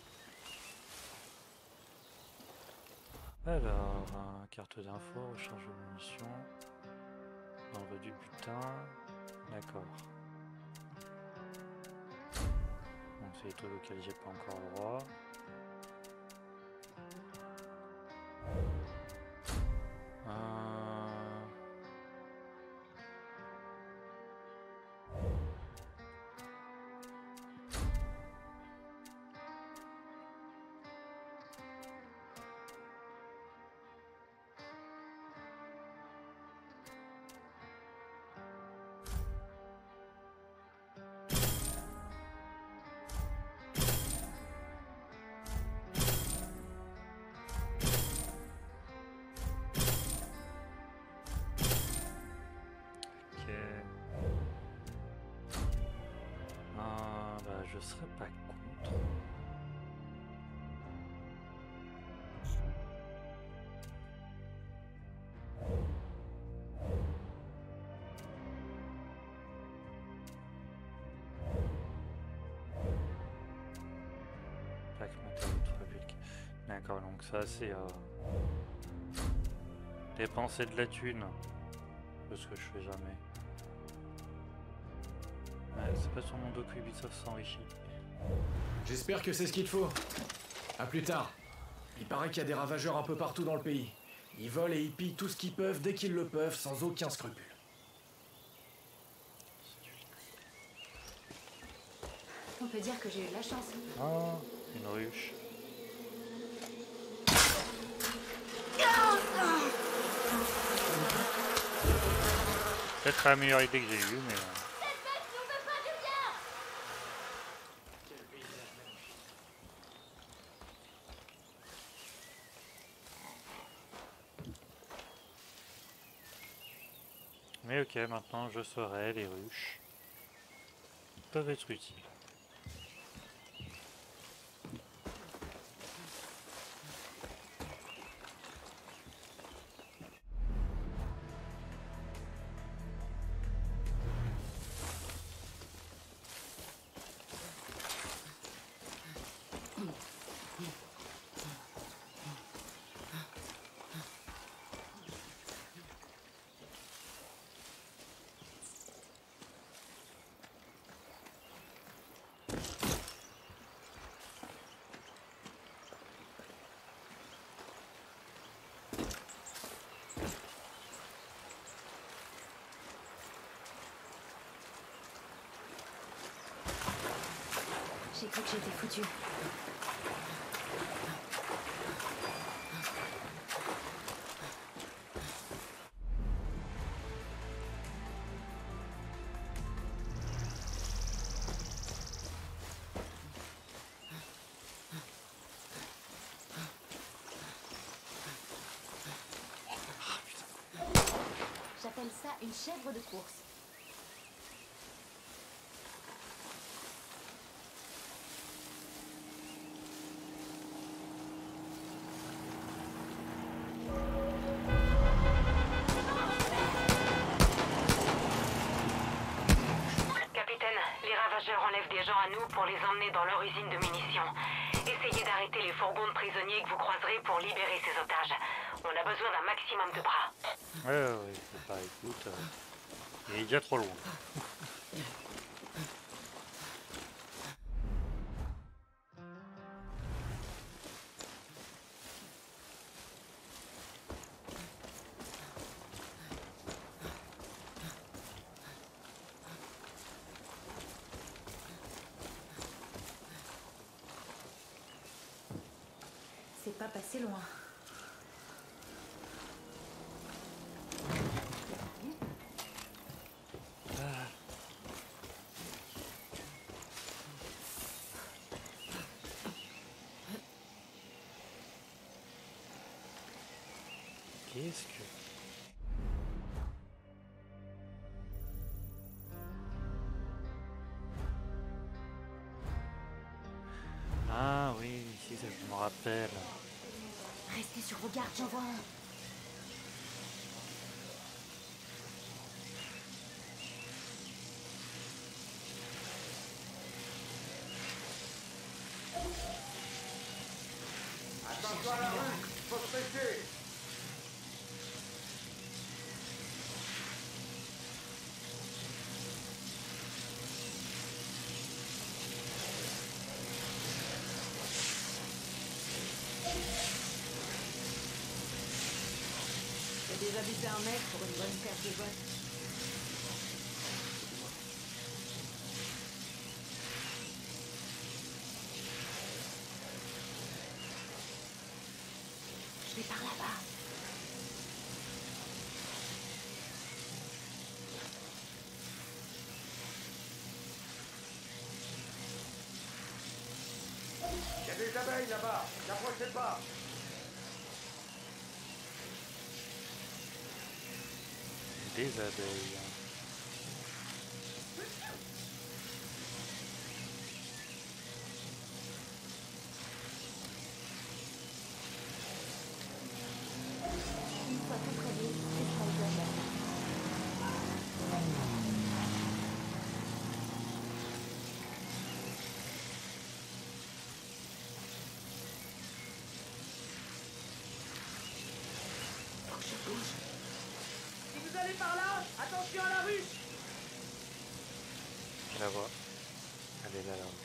Alors, carte d'info, recharge de munitions. Envoi du butin. D'accord. Donc c'est les trucs auxquels j'ai pas encore le droit. Je serais pas contre. Plaque matériaux de fabrique. D'accord, donc ça c'est dépenser de la thune. Ce que je fais jamais. Ouais, c'est pas sur mon doc Ubisoft s'enrichit. J'espère que c'est ce qu'il te faut. À plus tard. Il paraît qu'il y a des ravageurs un peu partout dans le pays. Ils volent et ils pillent tout ce qu'ils peuvent dès qu'ils le peuvent, sans aucun scrupule. On peut dire que j'ai eu de la chance. Ah, une ruche. Peut-être la meilleure idée que j'ai eue, mais... Mais ok, maintenant je saurai, les ruches peuvent être utiles. J'ai cru que j'étais foutue. J'appelle ça une chèvre de course. Capitaine, les ravageurs enlèvent des gens à nous pour les emmener dans leur usine de munitions. Essayez d'arrêter les fourgons de prisonniers que vous croiserez pour libérer ces otages. On a besoin d'un maximum de bras. Ouais, c'est pas, écoute, il est déjà trop loin. C'est pas passé loin. Qu'est-ce que... Ah oui, si, ça je me rappelle. Restez sur vos gardes, j'en vois un. Attention à la rue, faut se rester. J'ai déjà visé un mec pour une bonne paire de bottes. Je vais par là-bas. Il y a des abeilles là-bas, n'approchez pas. Des abeilles. Une fois tout prévu, c'est ça que je dois faire. Faut que je bouge. Si vous allez par là, attention à la ruche. Je la vois. Elle est là, la ruche.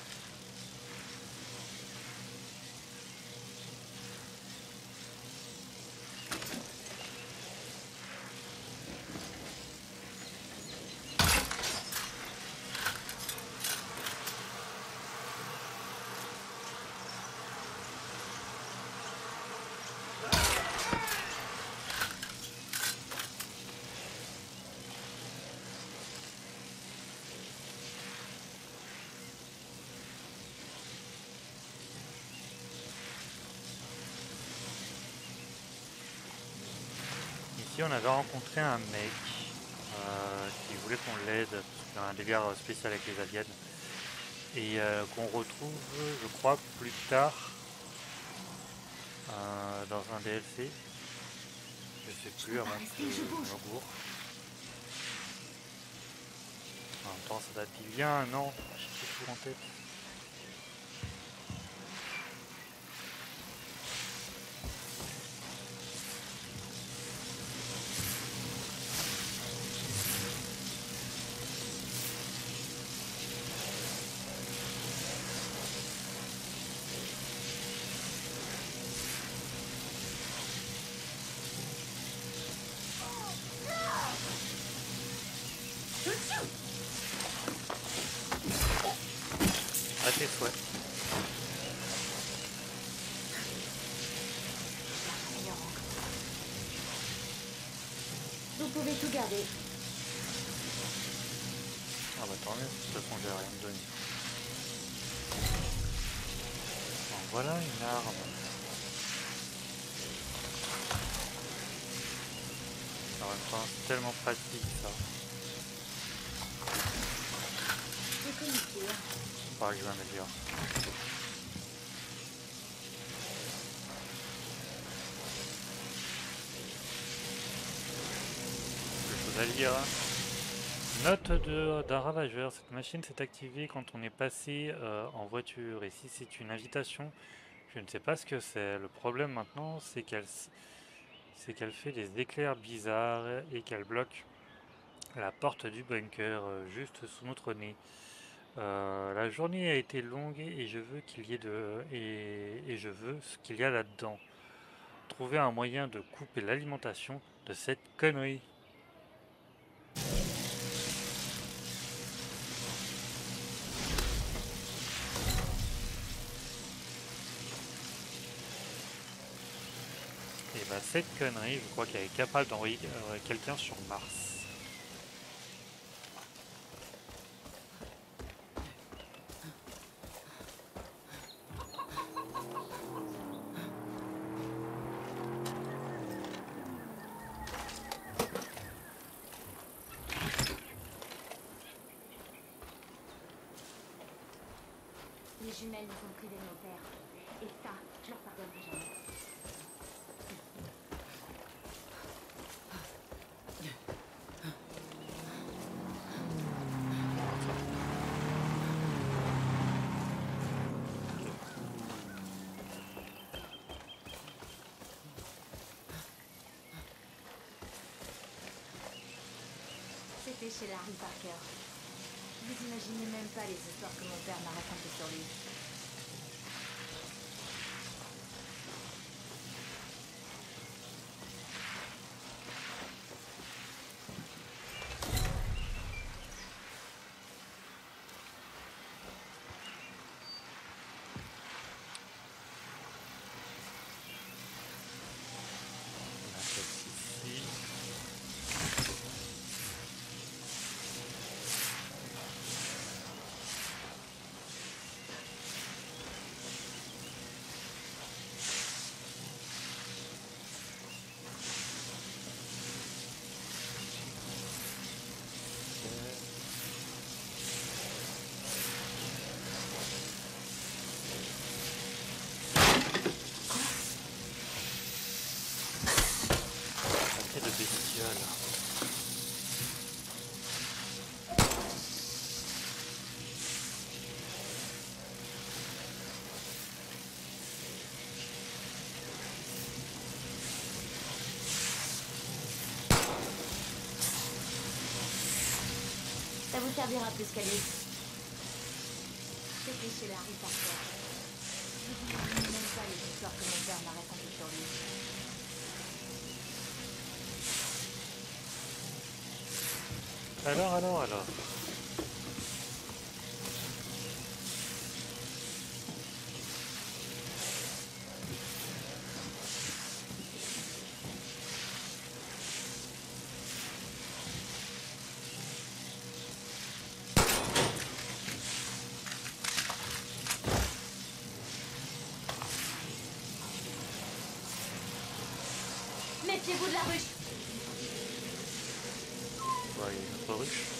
Ici, on avait rencontré un mec qui voulait qu'on l'aide, parce qu'il a un délire spécial avec les aliens, et qu'on retrouve, je crois, plus tard dans un DLC. Je sais plus, avant que je me gourre. En même temps, ça date d'il y a un an, j'ai tout en tête. Ah bah tant mieux, de toute façon j'ai rien donné. Bon, voilà une arme. En même temps c'est tellement pratique ça. Faudra que je m'améliore. Quelque chose à lire. Hein. Note d'un ravageur. Cette machine s'est activée quand on est passé en voiture. Et si c'est une invitation, je ne sais pas ce que c'est. Le problème maintenant, c'est qu'elle fait des éclairs bizarres et qu'elle bloque la porte du bunker juste sous notre nez. La journée a été longue et je veux qu'il y ait et je veux ce qu'il y a là-dedans. Trouver un moyen de couper l'alimentation de cette connerie. Et bah cette connerie, je crois qu'elle est capable d'envoyer quelqu'un sur Mars. Les jumelles nous ont privé de nos pères. Et ça, je leur pardonnerai jamais. C'était chez Larry Parker. Vous imaginez même pas les histoires que mon père m'a racontées sur lui. On a celle-ci ici. Paquet de bestioles. Ça vous servira plus qu'à lui. C'était chez Larry Parker. Vous imaginez même pas les histoires que mon père m'a racontées sur lui. Alors. Méfiez-vous de la ruche. Ouais, il y a une autre ruche.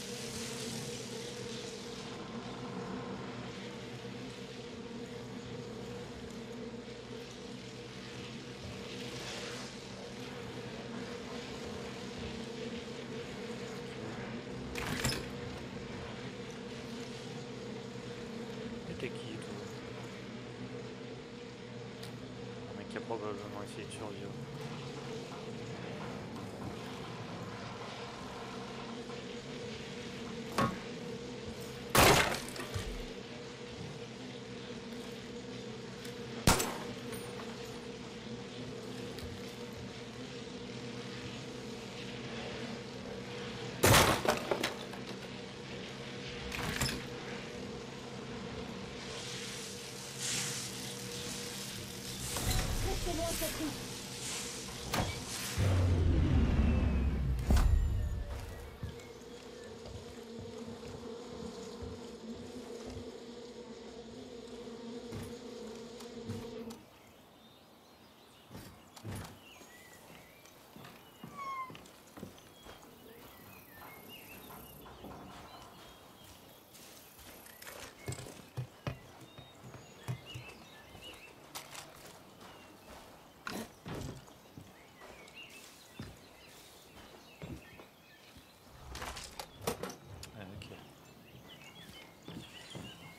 Et t'es qui toi? Un mec qui a probablement essayé de survivre. Restez loin de cette rue.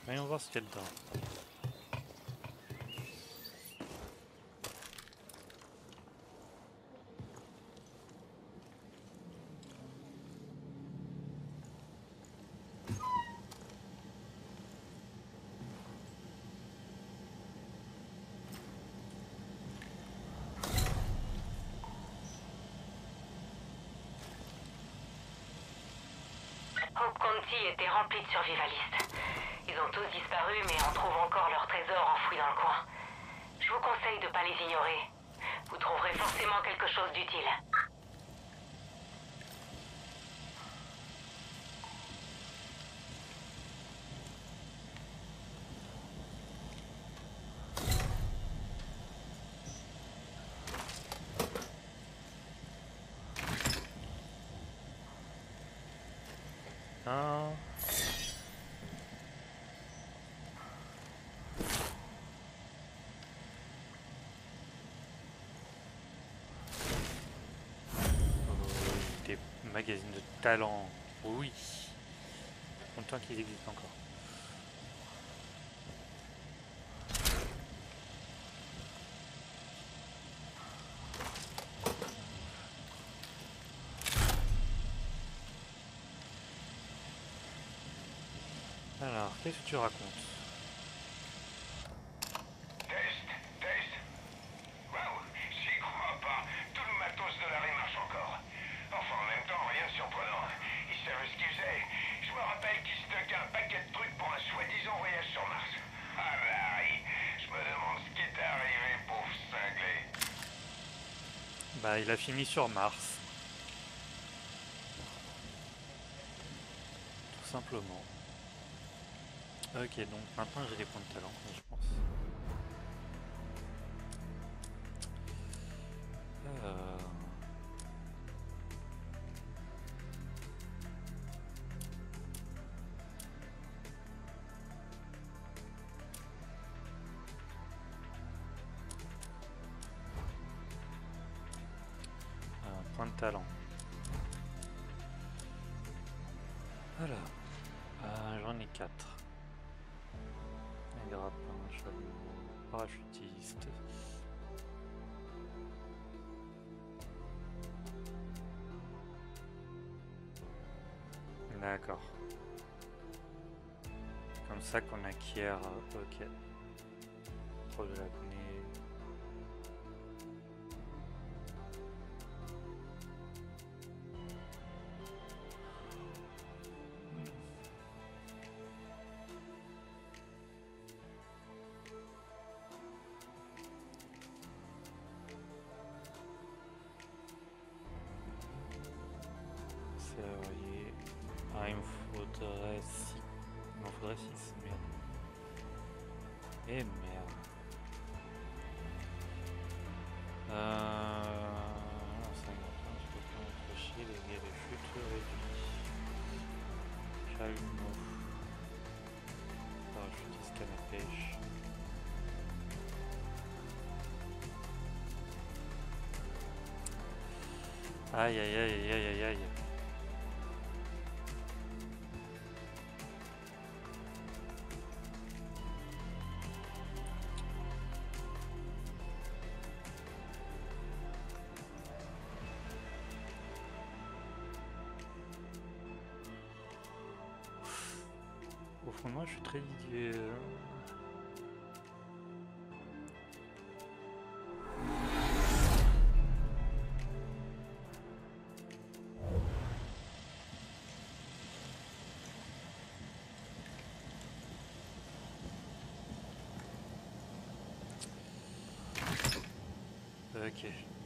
Voyons voir ce qu'il y a dedans. Hope County était rempli de survivalistes. Ils ont tous disparu, mais on trouve encore leurs trésors enfouis dans le coin. Je vous conseille de ne pas les ignorer. Vous trouverez forcément quelque chose d'utile. Ah. Des magazines de talent, oui. Content qu'ils existent encore. Alors, qu'est-ce que tu racontes? Test. Waouh, j'y crois pas. Tout le matos de l'arrêt marche encore. Enfin, en même temps, rien de surprenant. Ils savaient ce qu'ils faisaient. Je me rappelle qu'ils stockaient un paquet de trucs pour un soi-disant voyage sur Mars. Ah Larry, je me demande ce qui était arrivé, pauvre cinglé. Bah, il a fini sur Mars. Tout simplement. Ok, donc maintenant j'ai des points de talent, je pense. Point de talent. Voilà. J'en ai 4. Un grappin, chameau, parachutiste. D'accord. Comme ça qu'on acquiert. Ok. Trop de l'apnée. Ah, il me faudrait 6. Il m'en faudrait 6, merde. Eh merde. Non, ça je peux pas m'approcher, les chutes réduits. Chalumeau. Parachutiste, canne à pêche. Aïe aïe aïe aïe aïe aïe. Au fond de moi, je suis très idiot. Ok.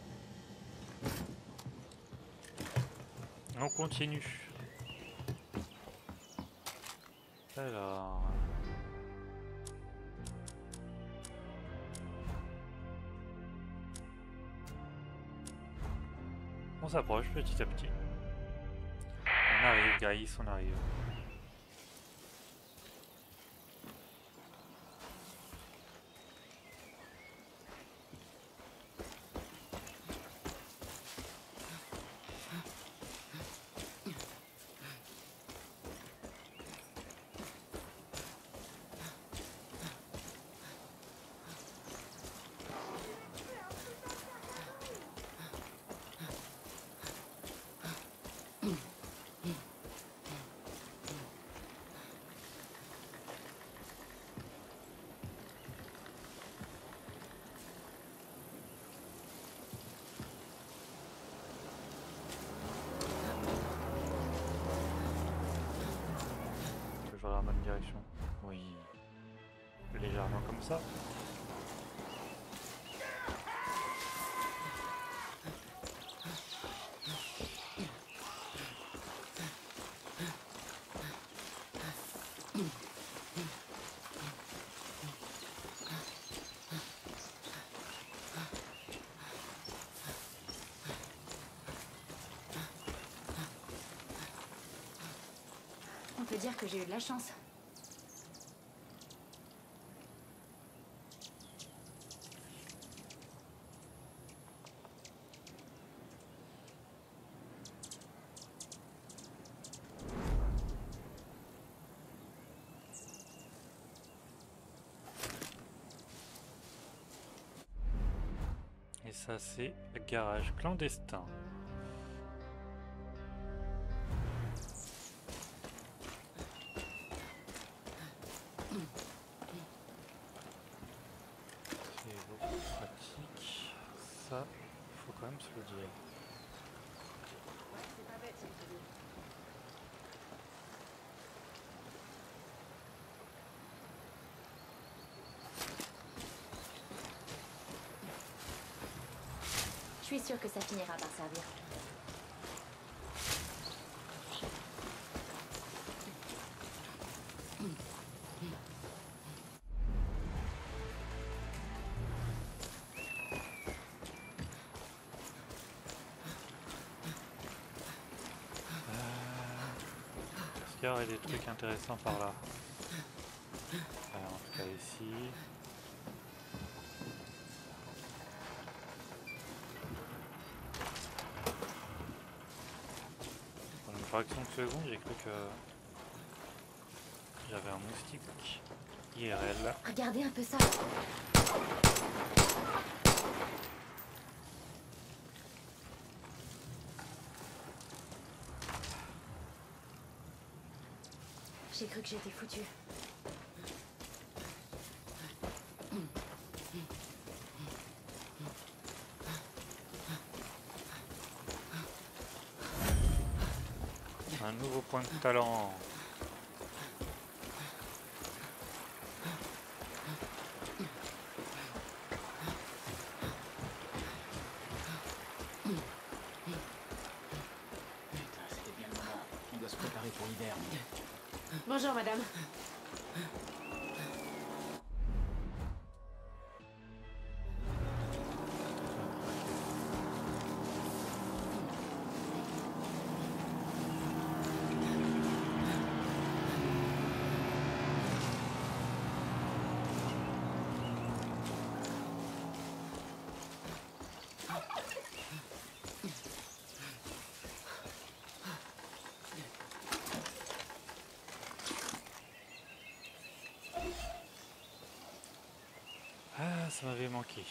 On continue. Alors... on s'approche petit à petit. On arrive, guys, on arrive. bonne direction. Oui. Légèrement comme ça. On peut dire que j'ai eu de la chance. Et ça c'est garage clandestin. C'est beaucoup pratique. Ça, faut quand même se le dire. Je suis sûre que ça finira par servir. Est-ce qu'il y aurait des trucs intéressants par là? En tout cas ici. Pendant une fraction de seconde, j'ai cru que j'avais un moustique IRL. Regardez un peu ça. J'ai cru que j'étais foutue. Un nouveau point de talent. C'était bien le moment. On doit se préparer pour l'hiver. Bonjour, madame. Ah, ça m'avait manqué.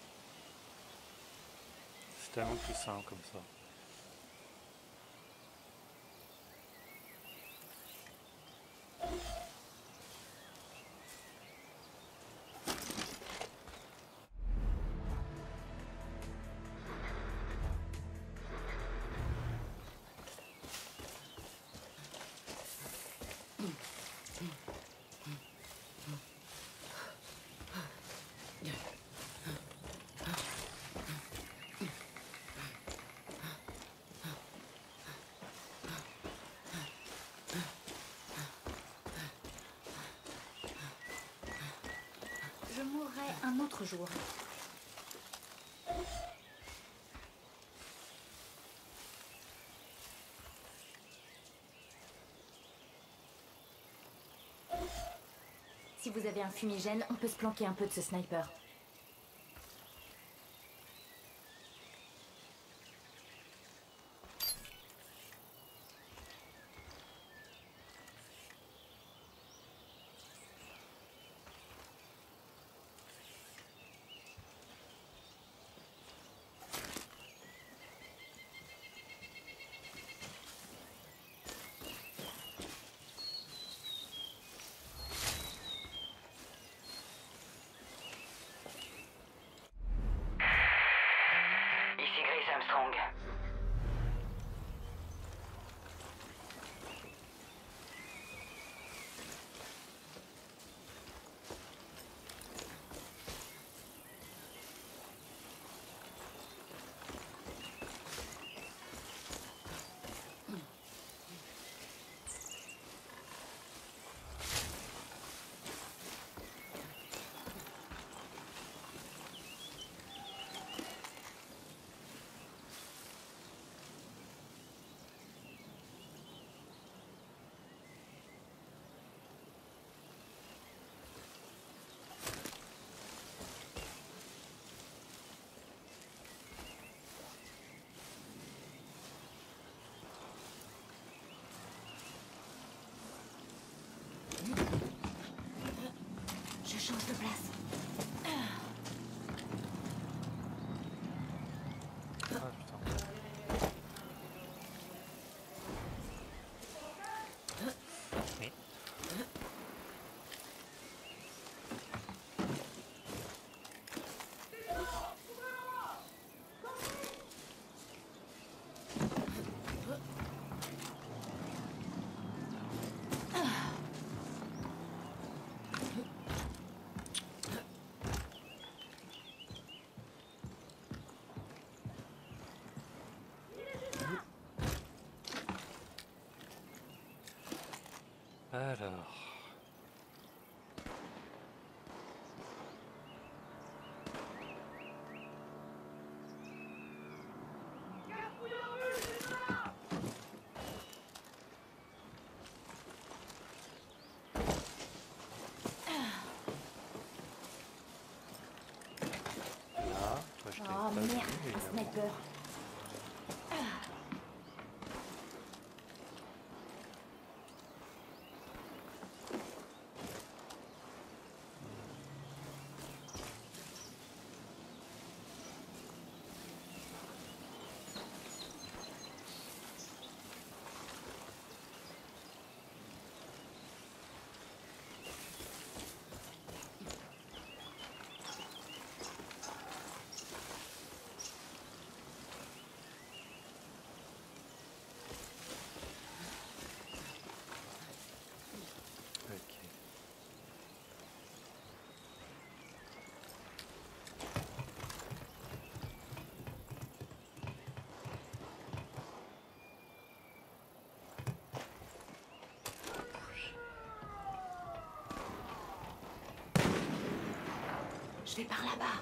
C'est tellement plus simple comme ça. Je mourrai un autre jour. Si vous avez un fumigène, on peut se planquer un peu de ce sniper. change de place. Ah putain. Oui. Alors. Là, toi je t'ai Oh pas merde, vu, un évidemment. sniper. Ok. Je vais par là-bas.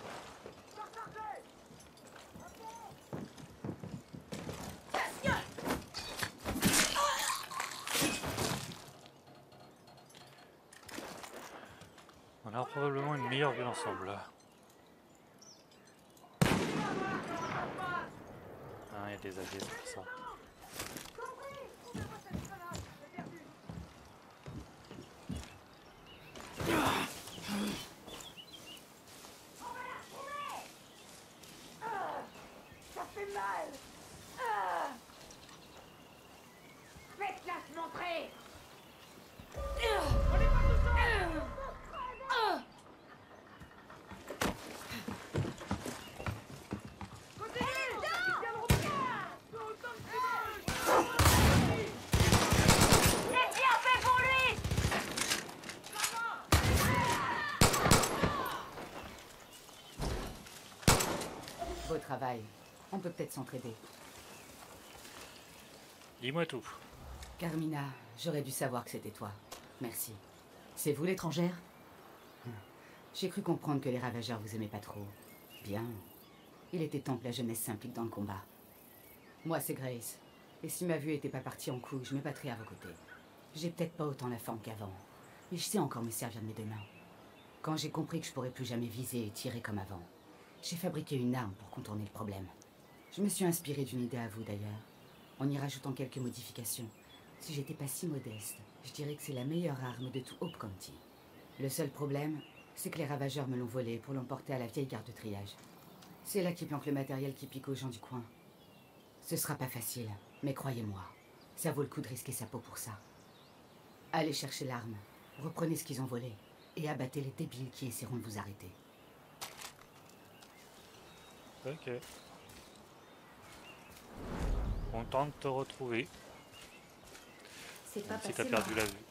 On a probablement une meilleure vue d'ensemble là. Ah, il y a des alliés pour ça. Ça fait mal. Faites-la se montrer. C'est bien fait pour lui. Beau travail. On peut peut-être s'entraider. Dis-moi tout. Carmina, j'aurais dû savoir que c'était toi. Merci. C'est vous l'étrangère? J'ai cru comprendre que les ravageurs vous aimaient pas trop. Bien. Il était temps que la jeunesse s'implique dans le combat. Moi, c'est Grace. Et si ma vue était pas partie en couille, je me battrais à vos côtés. J'ai peut-être pas autant la forme qu'avant, mais je sais encore me servir de mes deux mains. Quand j'ai compris que je pourrais plus jamais viser et tirer comme avant, j'ai fabriqué une arme pour contourner le problème. Je me suis inspiré d'une idée à vous d'ailleurs, en y rajoutant quelques modifications. Si j'étais pas si modeste, je dirais que c'est la meilleure arme de tout Hope County. Le seul problème, c'est que les ravageurs me l'ont volée pour l'emporter à la vieille gare de triage. C'est là qu'ils planquent le matériel qui pique aux gens du coin. Ce sera pas facile, mais croyez-moi, ça vaut le coup de risquer sa peau pour ça. Allez chercher l'arme, reprenez ce qu'ils ont volé, et abattez les débiles qui essaieront de vous arrêter. Ok. Content de te retrouver. C'est pas Même si passé t'as perdu loin. la vue.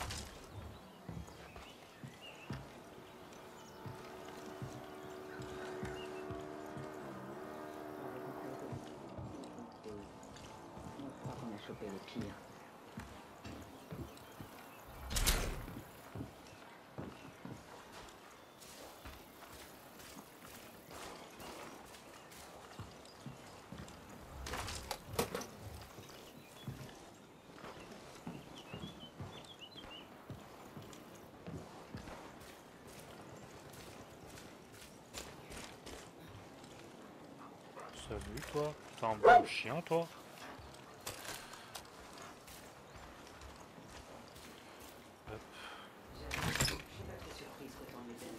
Je crois qu'on a chopé le pire. Salut toi. T'es un bon chien toi. Hop. Je suis pas très surprise qu'autant de les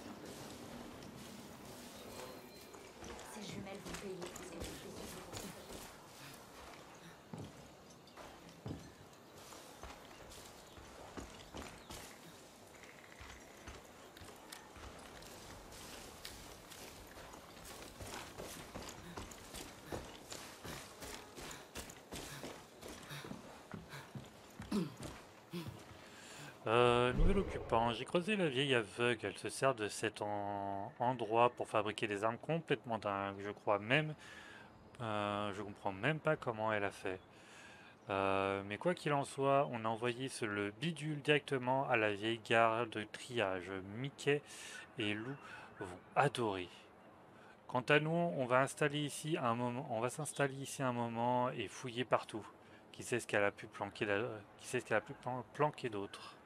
Nouvel occupant. J'ai creusé la vieille aveugle. Elle se sert de cet endroit pour fabriquer des armes complètement dingues. Je crois même... je comprends même pas comment elle a fait. Mais quoi qu'il en soit, on a envoyé le bidule directement à la vieille gare de triage. Mickey et Lou vont adorer. Quant à nous, on va s'installer ici un moment et fouiller partout. Qui sait ce qu'elle a pu planquer planquer d'autres.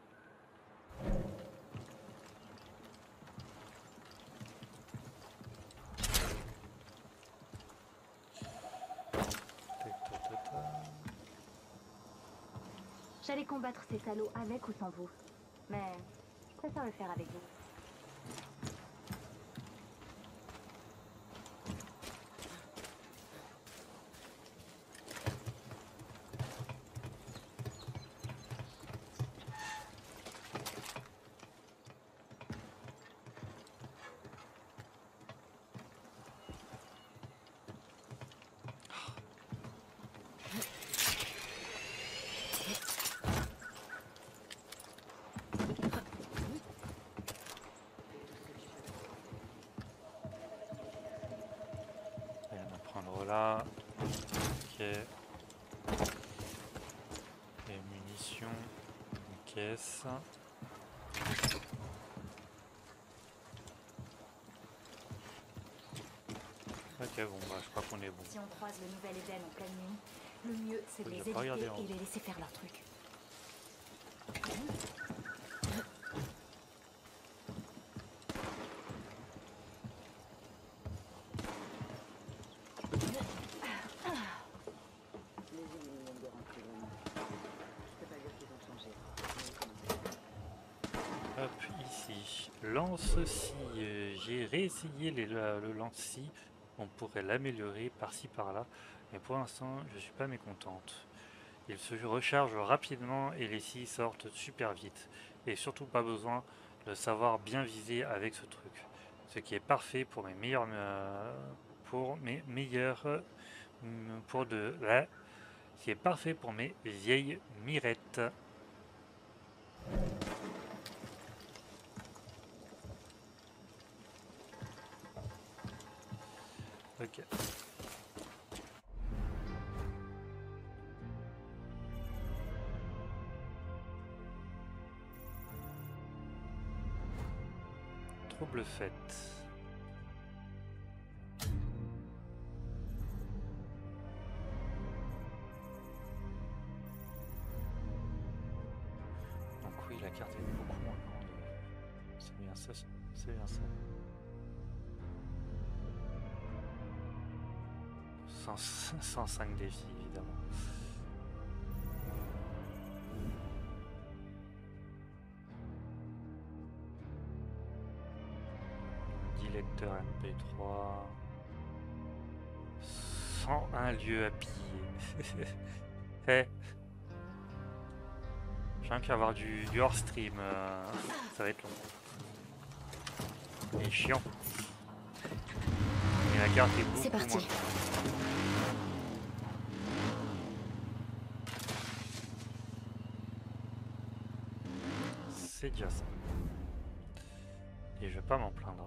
J'allais combattre ces salauds avec ou sans vous. Mais je préfère le faire avec vous. Là, ok. Et munitions, une caisse. Ok, bon, bah, je crois qu'on est bon. Si on croise le nouvel Eden en pleine nuit, le mieux c'est de les éviter et les laisser faire leur truc. Lance-scie, j'ai réessayé le lance-scie, on pourrait l'améliorer par-ci par-là, mais pour l'instant je suis pas mécontente. Il se recharge rapidement et les scies sortent super vite, et surtout pas besoin de savoir bien viser avec ce truc, ce qui est parfait pour mes meilleurs, qui est parfait pour mes vieilles mirettes. Ok. Trouble faite. Donc oui, la carte est beaucoup moins grande. C'est bien ça, c'est bien ça. 105 défis, évidemment. 10 lecteurs MP3. 101 lieux à piller. Hey. Je viens qu'à avoir du hors stream. Ça va être long. Et chiant. Et la carte est beaucoup C'est parti. moins. C'est déjà ça. Et je vais pas m'en plaindre.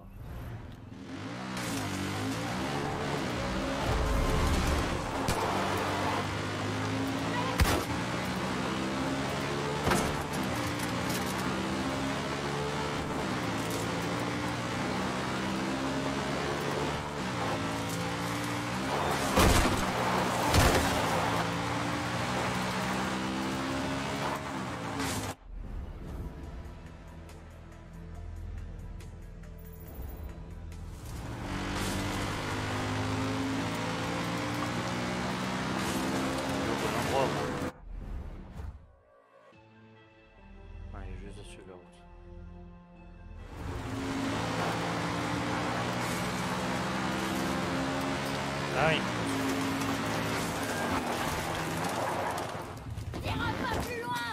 Aïe. N'iras pas plus loin.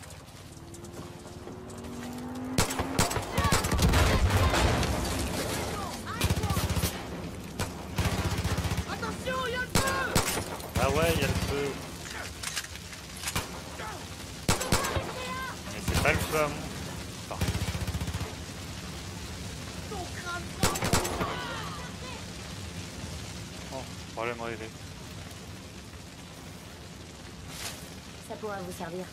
Attention, il y a le feu. Ah ouais, il y a le feu. Mais c'est pas le feu. peu à mon... Parfait. Oh, problème réglé. Ça pourra vous servir.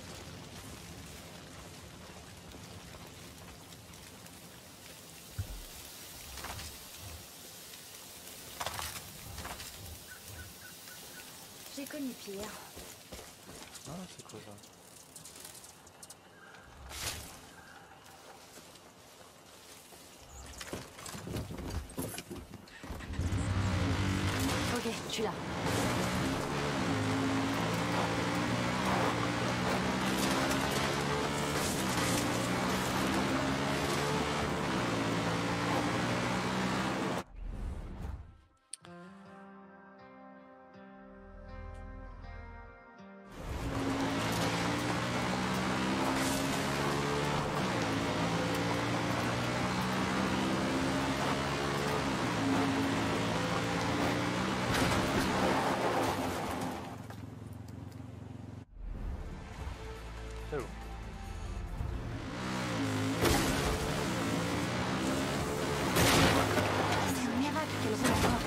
J'ai connu pire. Ah, c'est quoi ça? Ok, je suis là. C'est bon. C'est un miracle qu'elle roule encore.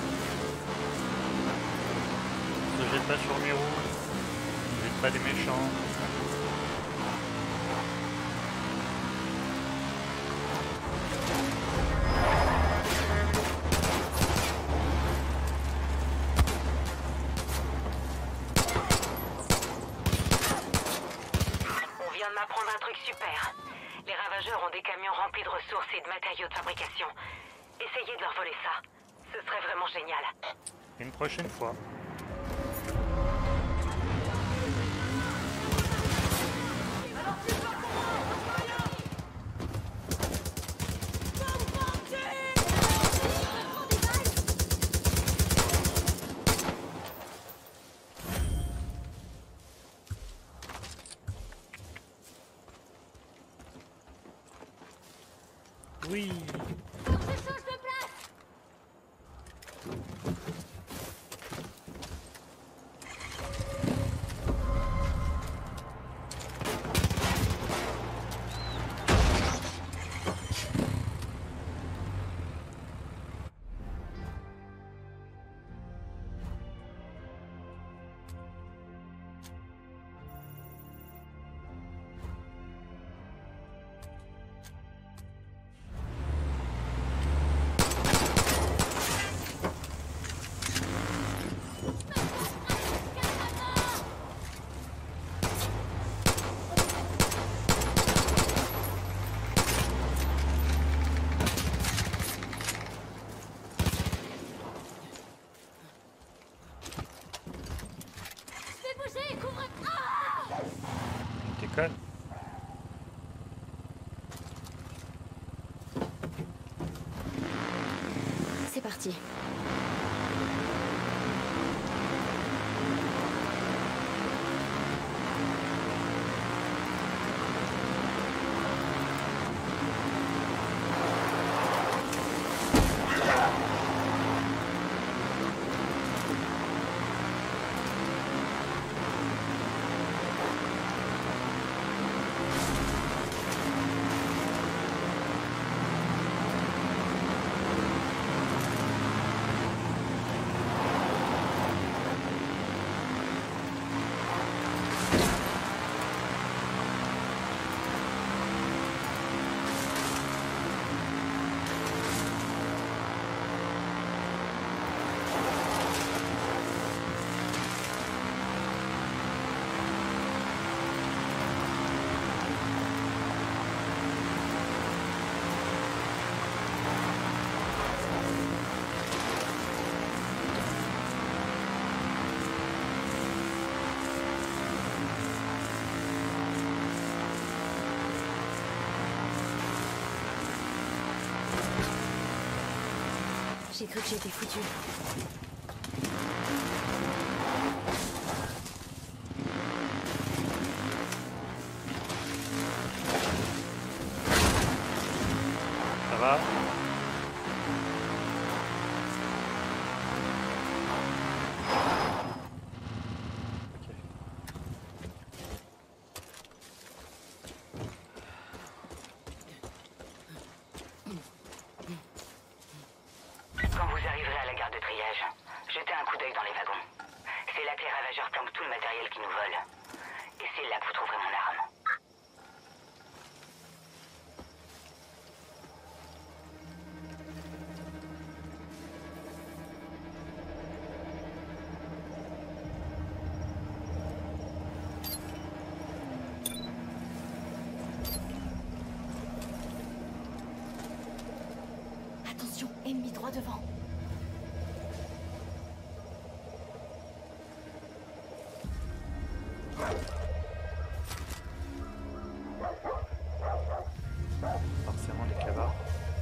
Ne jette pas sur mes roues. Ne jette pas des méchants. On vient de m'apprendre un truc super. Les ravageurs ont des camions remplis de ressources et de matériaux de fabrication. Essayez de leur voler ça. Ce serait vraiment génial. Une prochaine fois. Oui. Déconne. C'est parti. J'ai cru que j'étais foutue. Ça va? Ok. Attention, ennemi droit devant. Forcément les cavards.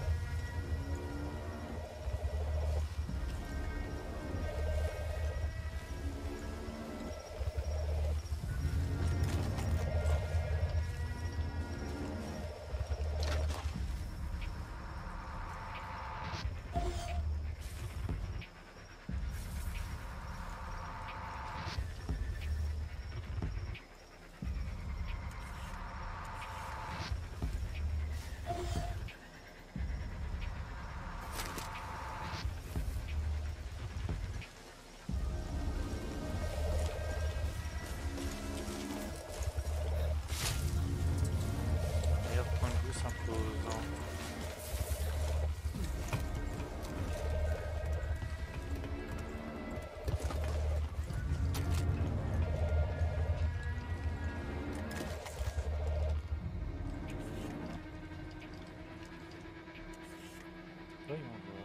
Imposant. Voyons voir.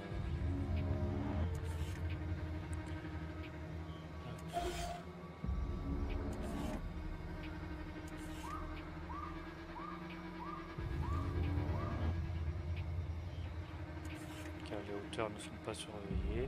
Car les hauteurs ne sont pas surveillées.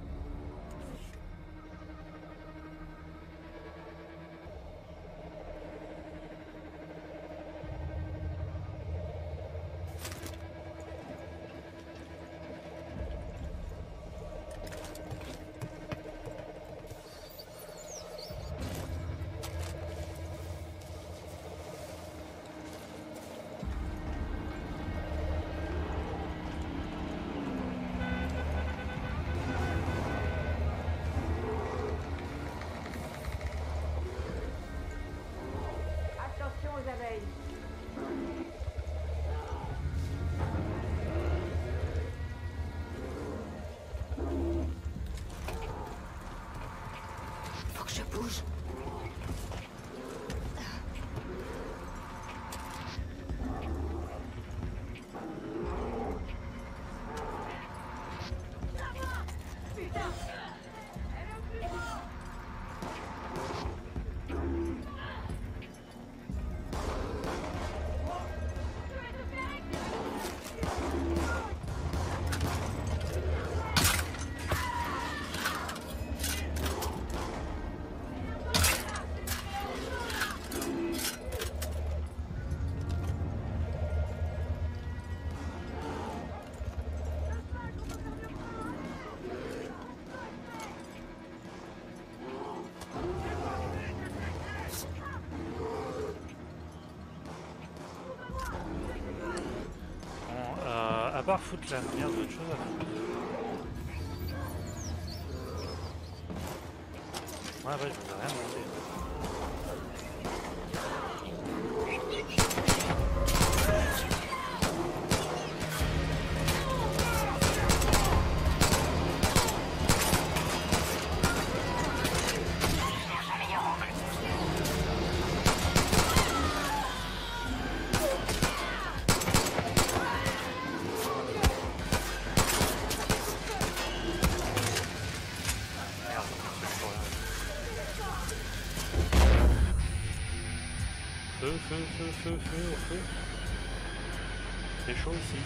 Faut que je bouge. À part foutre la merde, autre chose à foutre. Ouais, je vous ai rien demandé. Feu. C'est chaud ici.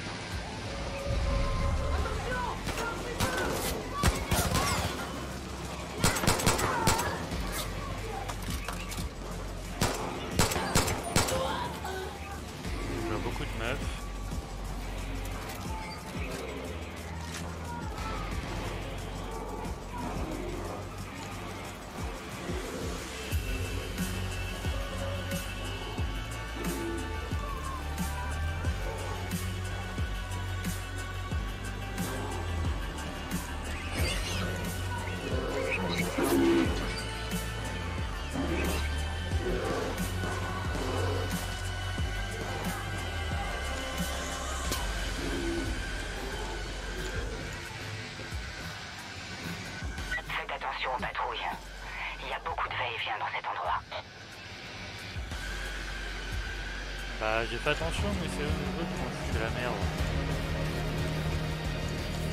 Il y a beaucoup de meufs. Attention aux patrouilles. Il y a beaucoup de va-et-vient dans cet endroit. Bah j'ai fait attention mais c'est eux qui m'ont foutu la merde.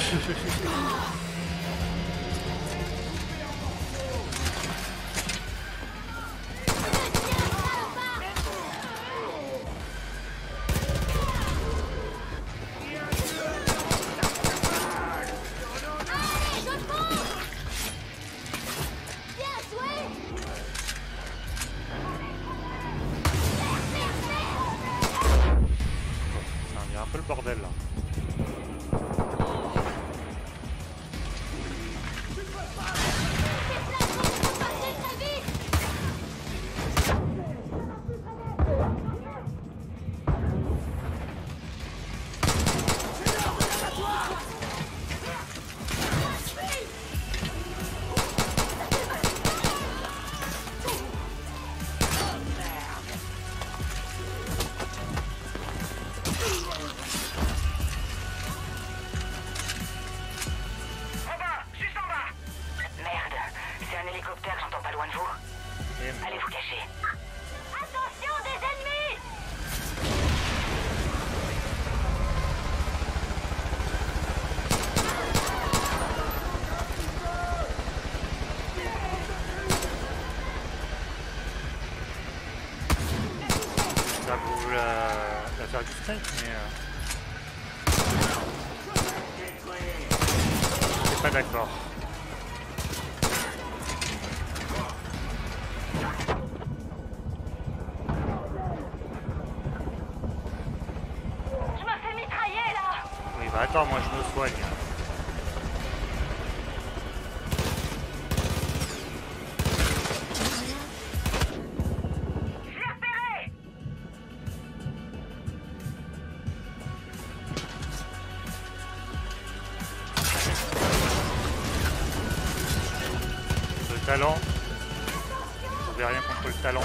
Un peu le bordel là. Allez vous cacher. Attention, des ennemis! Ça voulu la faire discrète, mais je suis pas d'accord. Je me fais mitrailler là! Oui, bah attends, moi je me soigne. Talent. Vous n'avez rien contre le talent.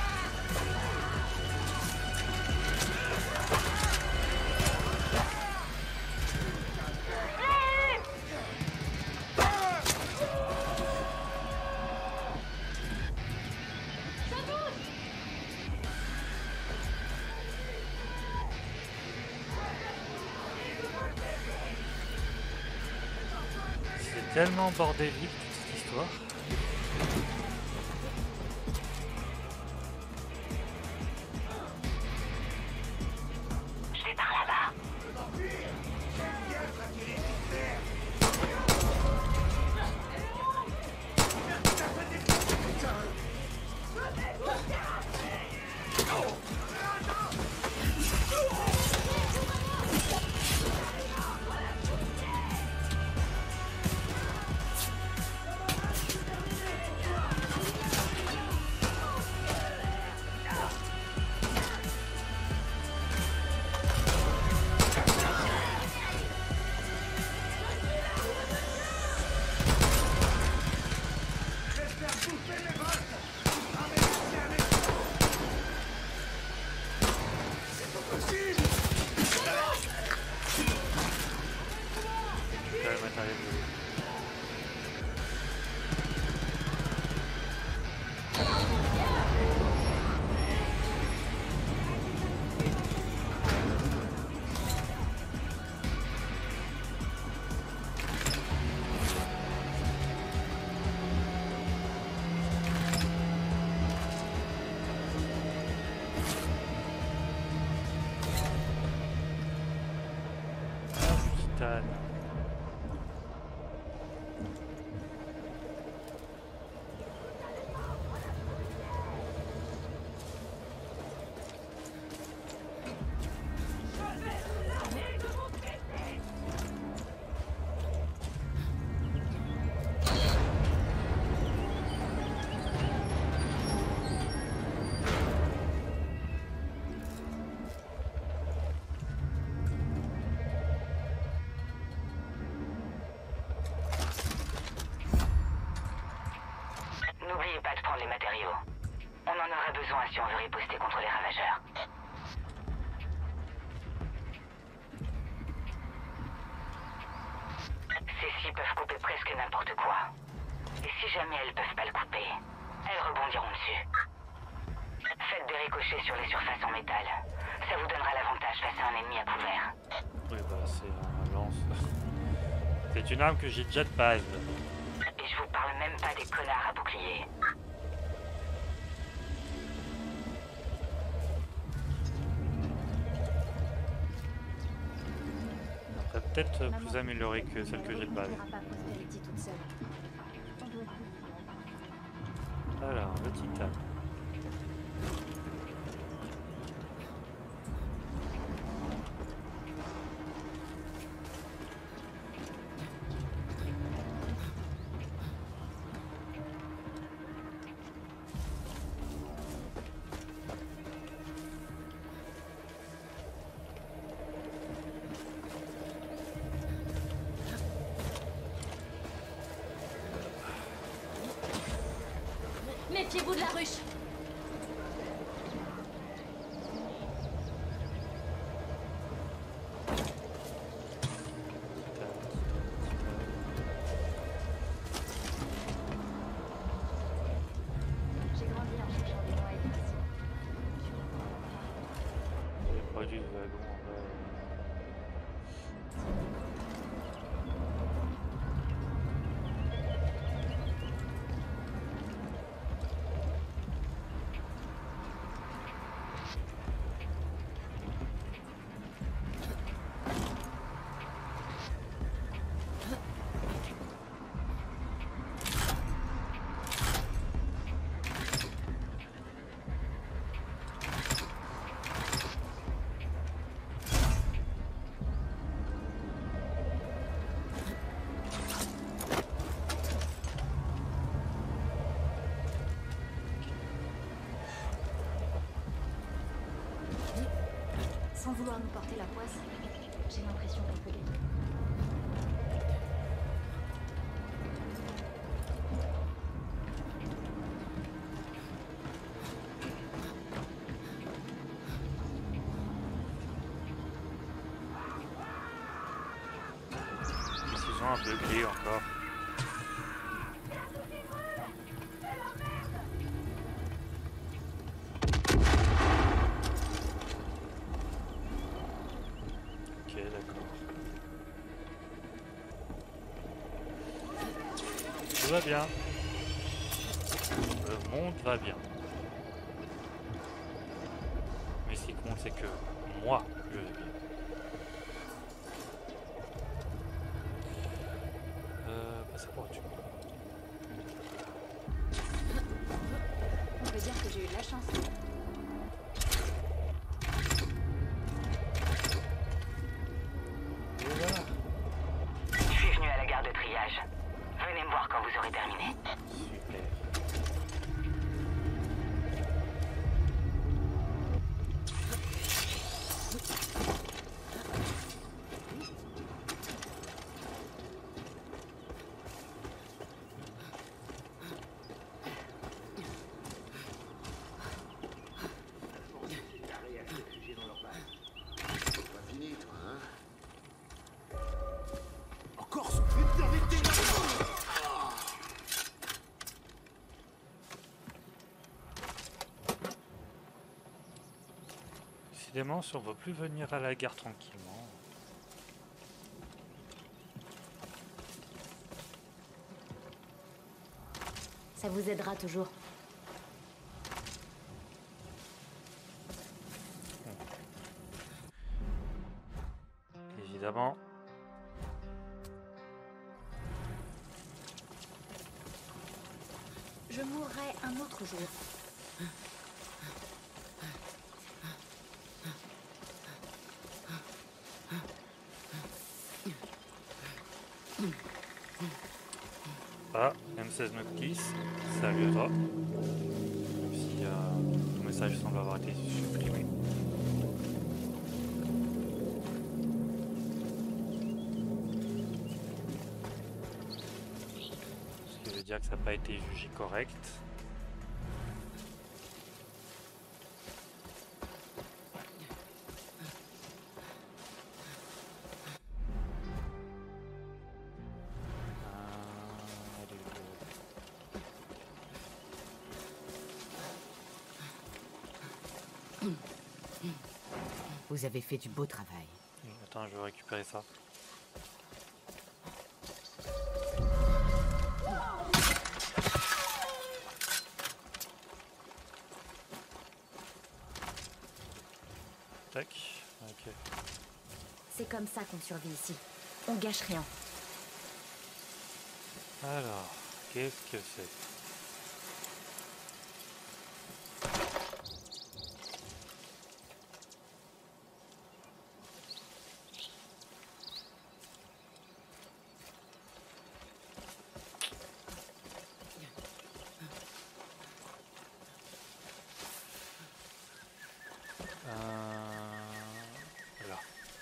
C'est tellement bordélique toute cette histoire. N'oubliez pas de prendre les matériaux. On en aura besoin si on veut riposter contre les ravageurs. Ces scies peuvent couper presque n'importe quoi. Et si jamais elles peuvent pas le couper, elles rebondiront dessus. Faites des ricochets sur les surfaces en métal. Ça vous donnera l'avantage face à un ennemi à couvert. Oui, bah c'est un lance. C'est une arme que j'ai déjà de base. Et je vous parle même pas des connards à bouclier. Elle serait peut-être plus améliorée que celle que j'ai de base. Alors, le titane. Méfiez-vous de la ruche. J'ai grandi en cherchant des noix et des racines. Les produits de wagon en bas. Sans vouloir nous porter la poisse, j'ai l'impression qu'on peut gagner. Ils se sont un peu gris encore. Ok, d'accord. Tout va bien. Le monde va bien. Mais ce qui compte, c'est que moi, je vais bien. Passeport du coup. On peut dire que j'ai eu de la chance. Et voilà. Je suis venu à la gare de triage. Venez me voir quand vous aurez terminé. Super. Encore ce putain d'été. Décidément, si on ne veut plus venir à la gare tranquillement. Ça vous aidera toujours. Évidemment. Je mourrai un autre jour. Ah, M16 Noctis, salut à toi. Même si ton message semble avoir été supprimé. Ce qui veut dire que ça n'a pas été jugé correct. Vous avez fait du beau travail. Attends, je vais récupérer ça. Tac. Ok. C'est comme ça qu'on survit ici. On gâche rien. Alors, qu'est-ce que c'est? Là.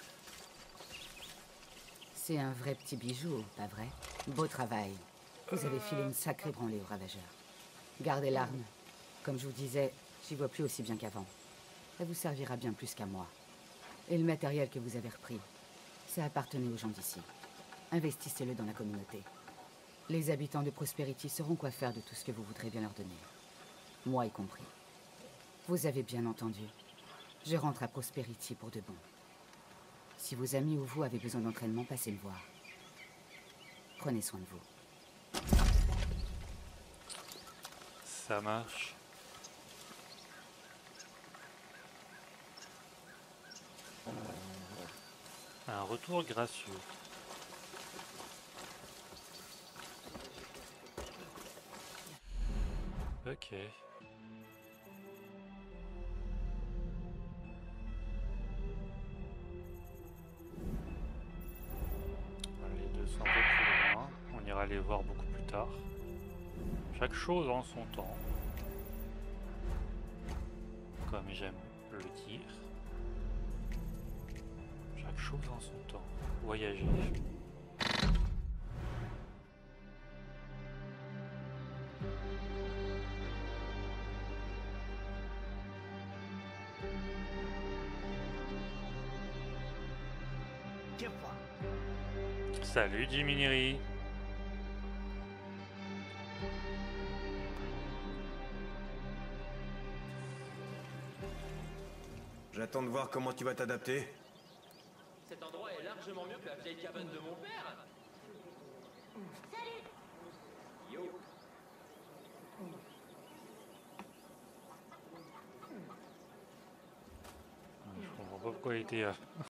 C'est un vrai petit bijou, pas vrai? Beau travail. Vous avez filé une sacrée branlée aux ravageurs. Gardez l'arme. Comme je vous disais, j'y vois plus aussi bien qu'avant. Elle vous servira bien plus qu'à moi. Et le matériel que vous avez repris, ça appartenait aux gens d'ici. Investissez-le dans la communauté. Les habitants de Prosperity sauront quoi faire de tout ce que vous voudrez bien leur donner. Moi y compris. Vous avez bien entendu. Je rentre à Prosperity pour de bon. Si vos amis ou vous avez besoin d'entraînement, passez me voir. Prenez soin de vous. Ça marche. Un retour gracieux. Ok. Les deux sont un peu plus loin. On ira les voir beaucoup plus tard. Chaque chose en son temps. Comme j'aime le dire. Chaque chose en son temps. Voyager. Salut Jiminiri. J'attends de voir comment tu vas t'adapter. Cet endroit est largement mieux que la vieille cabane de mon père. Salut! Yo. Je comprends pas pourquoi il était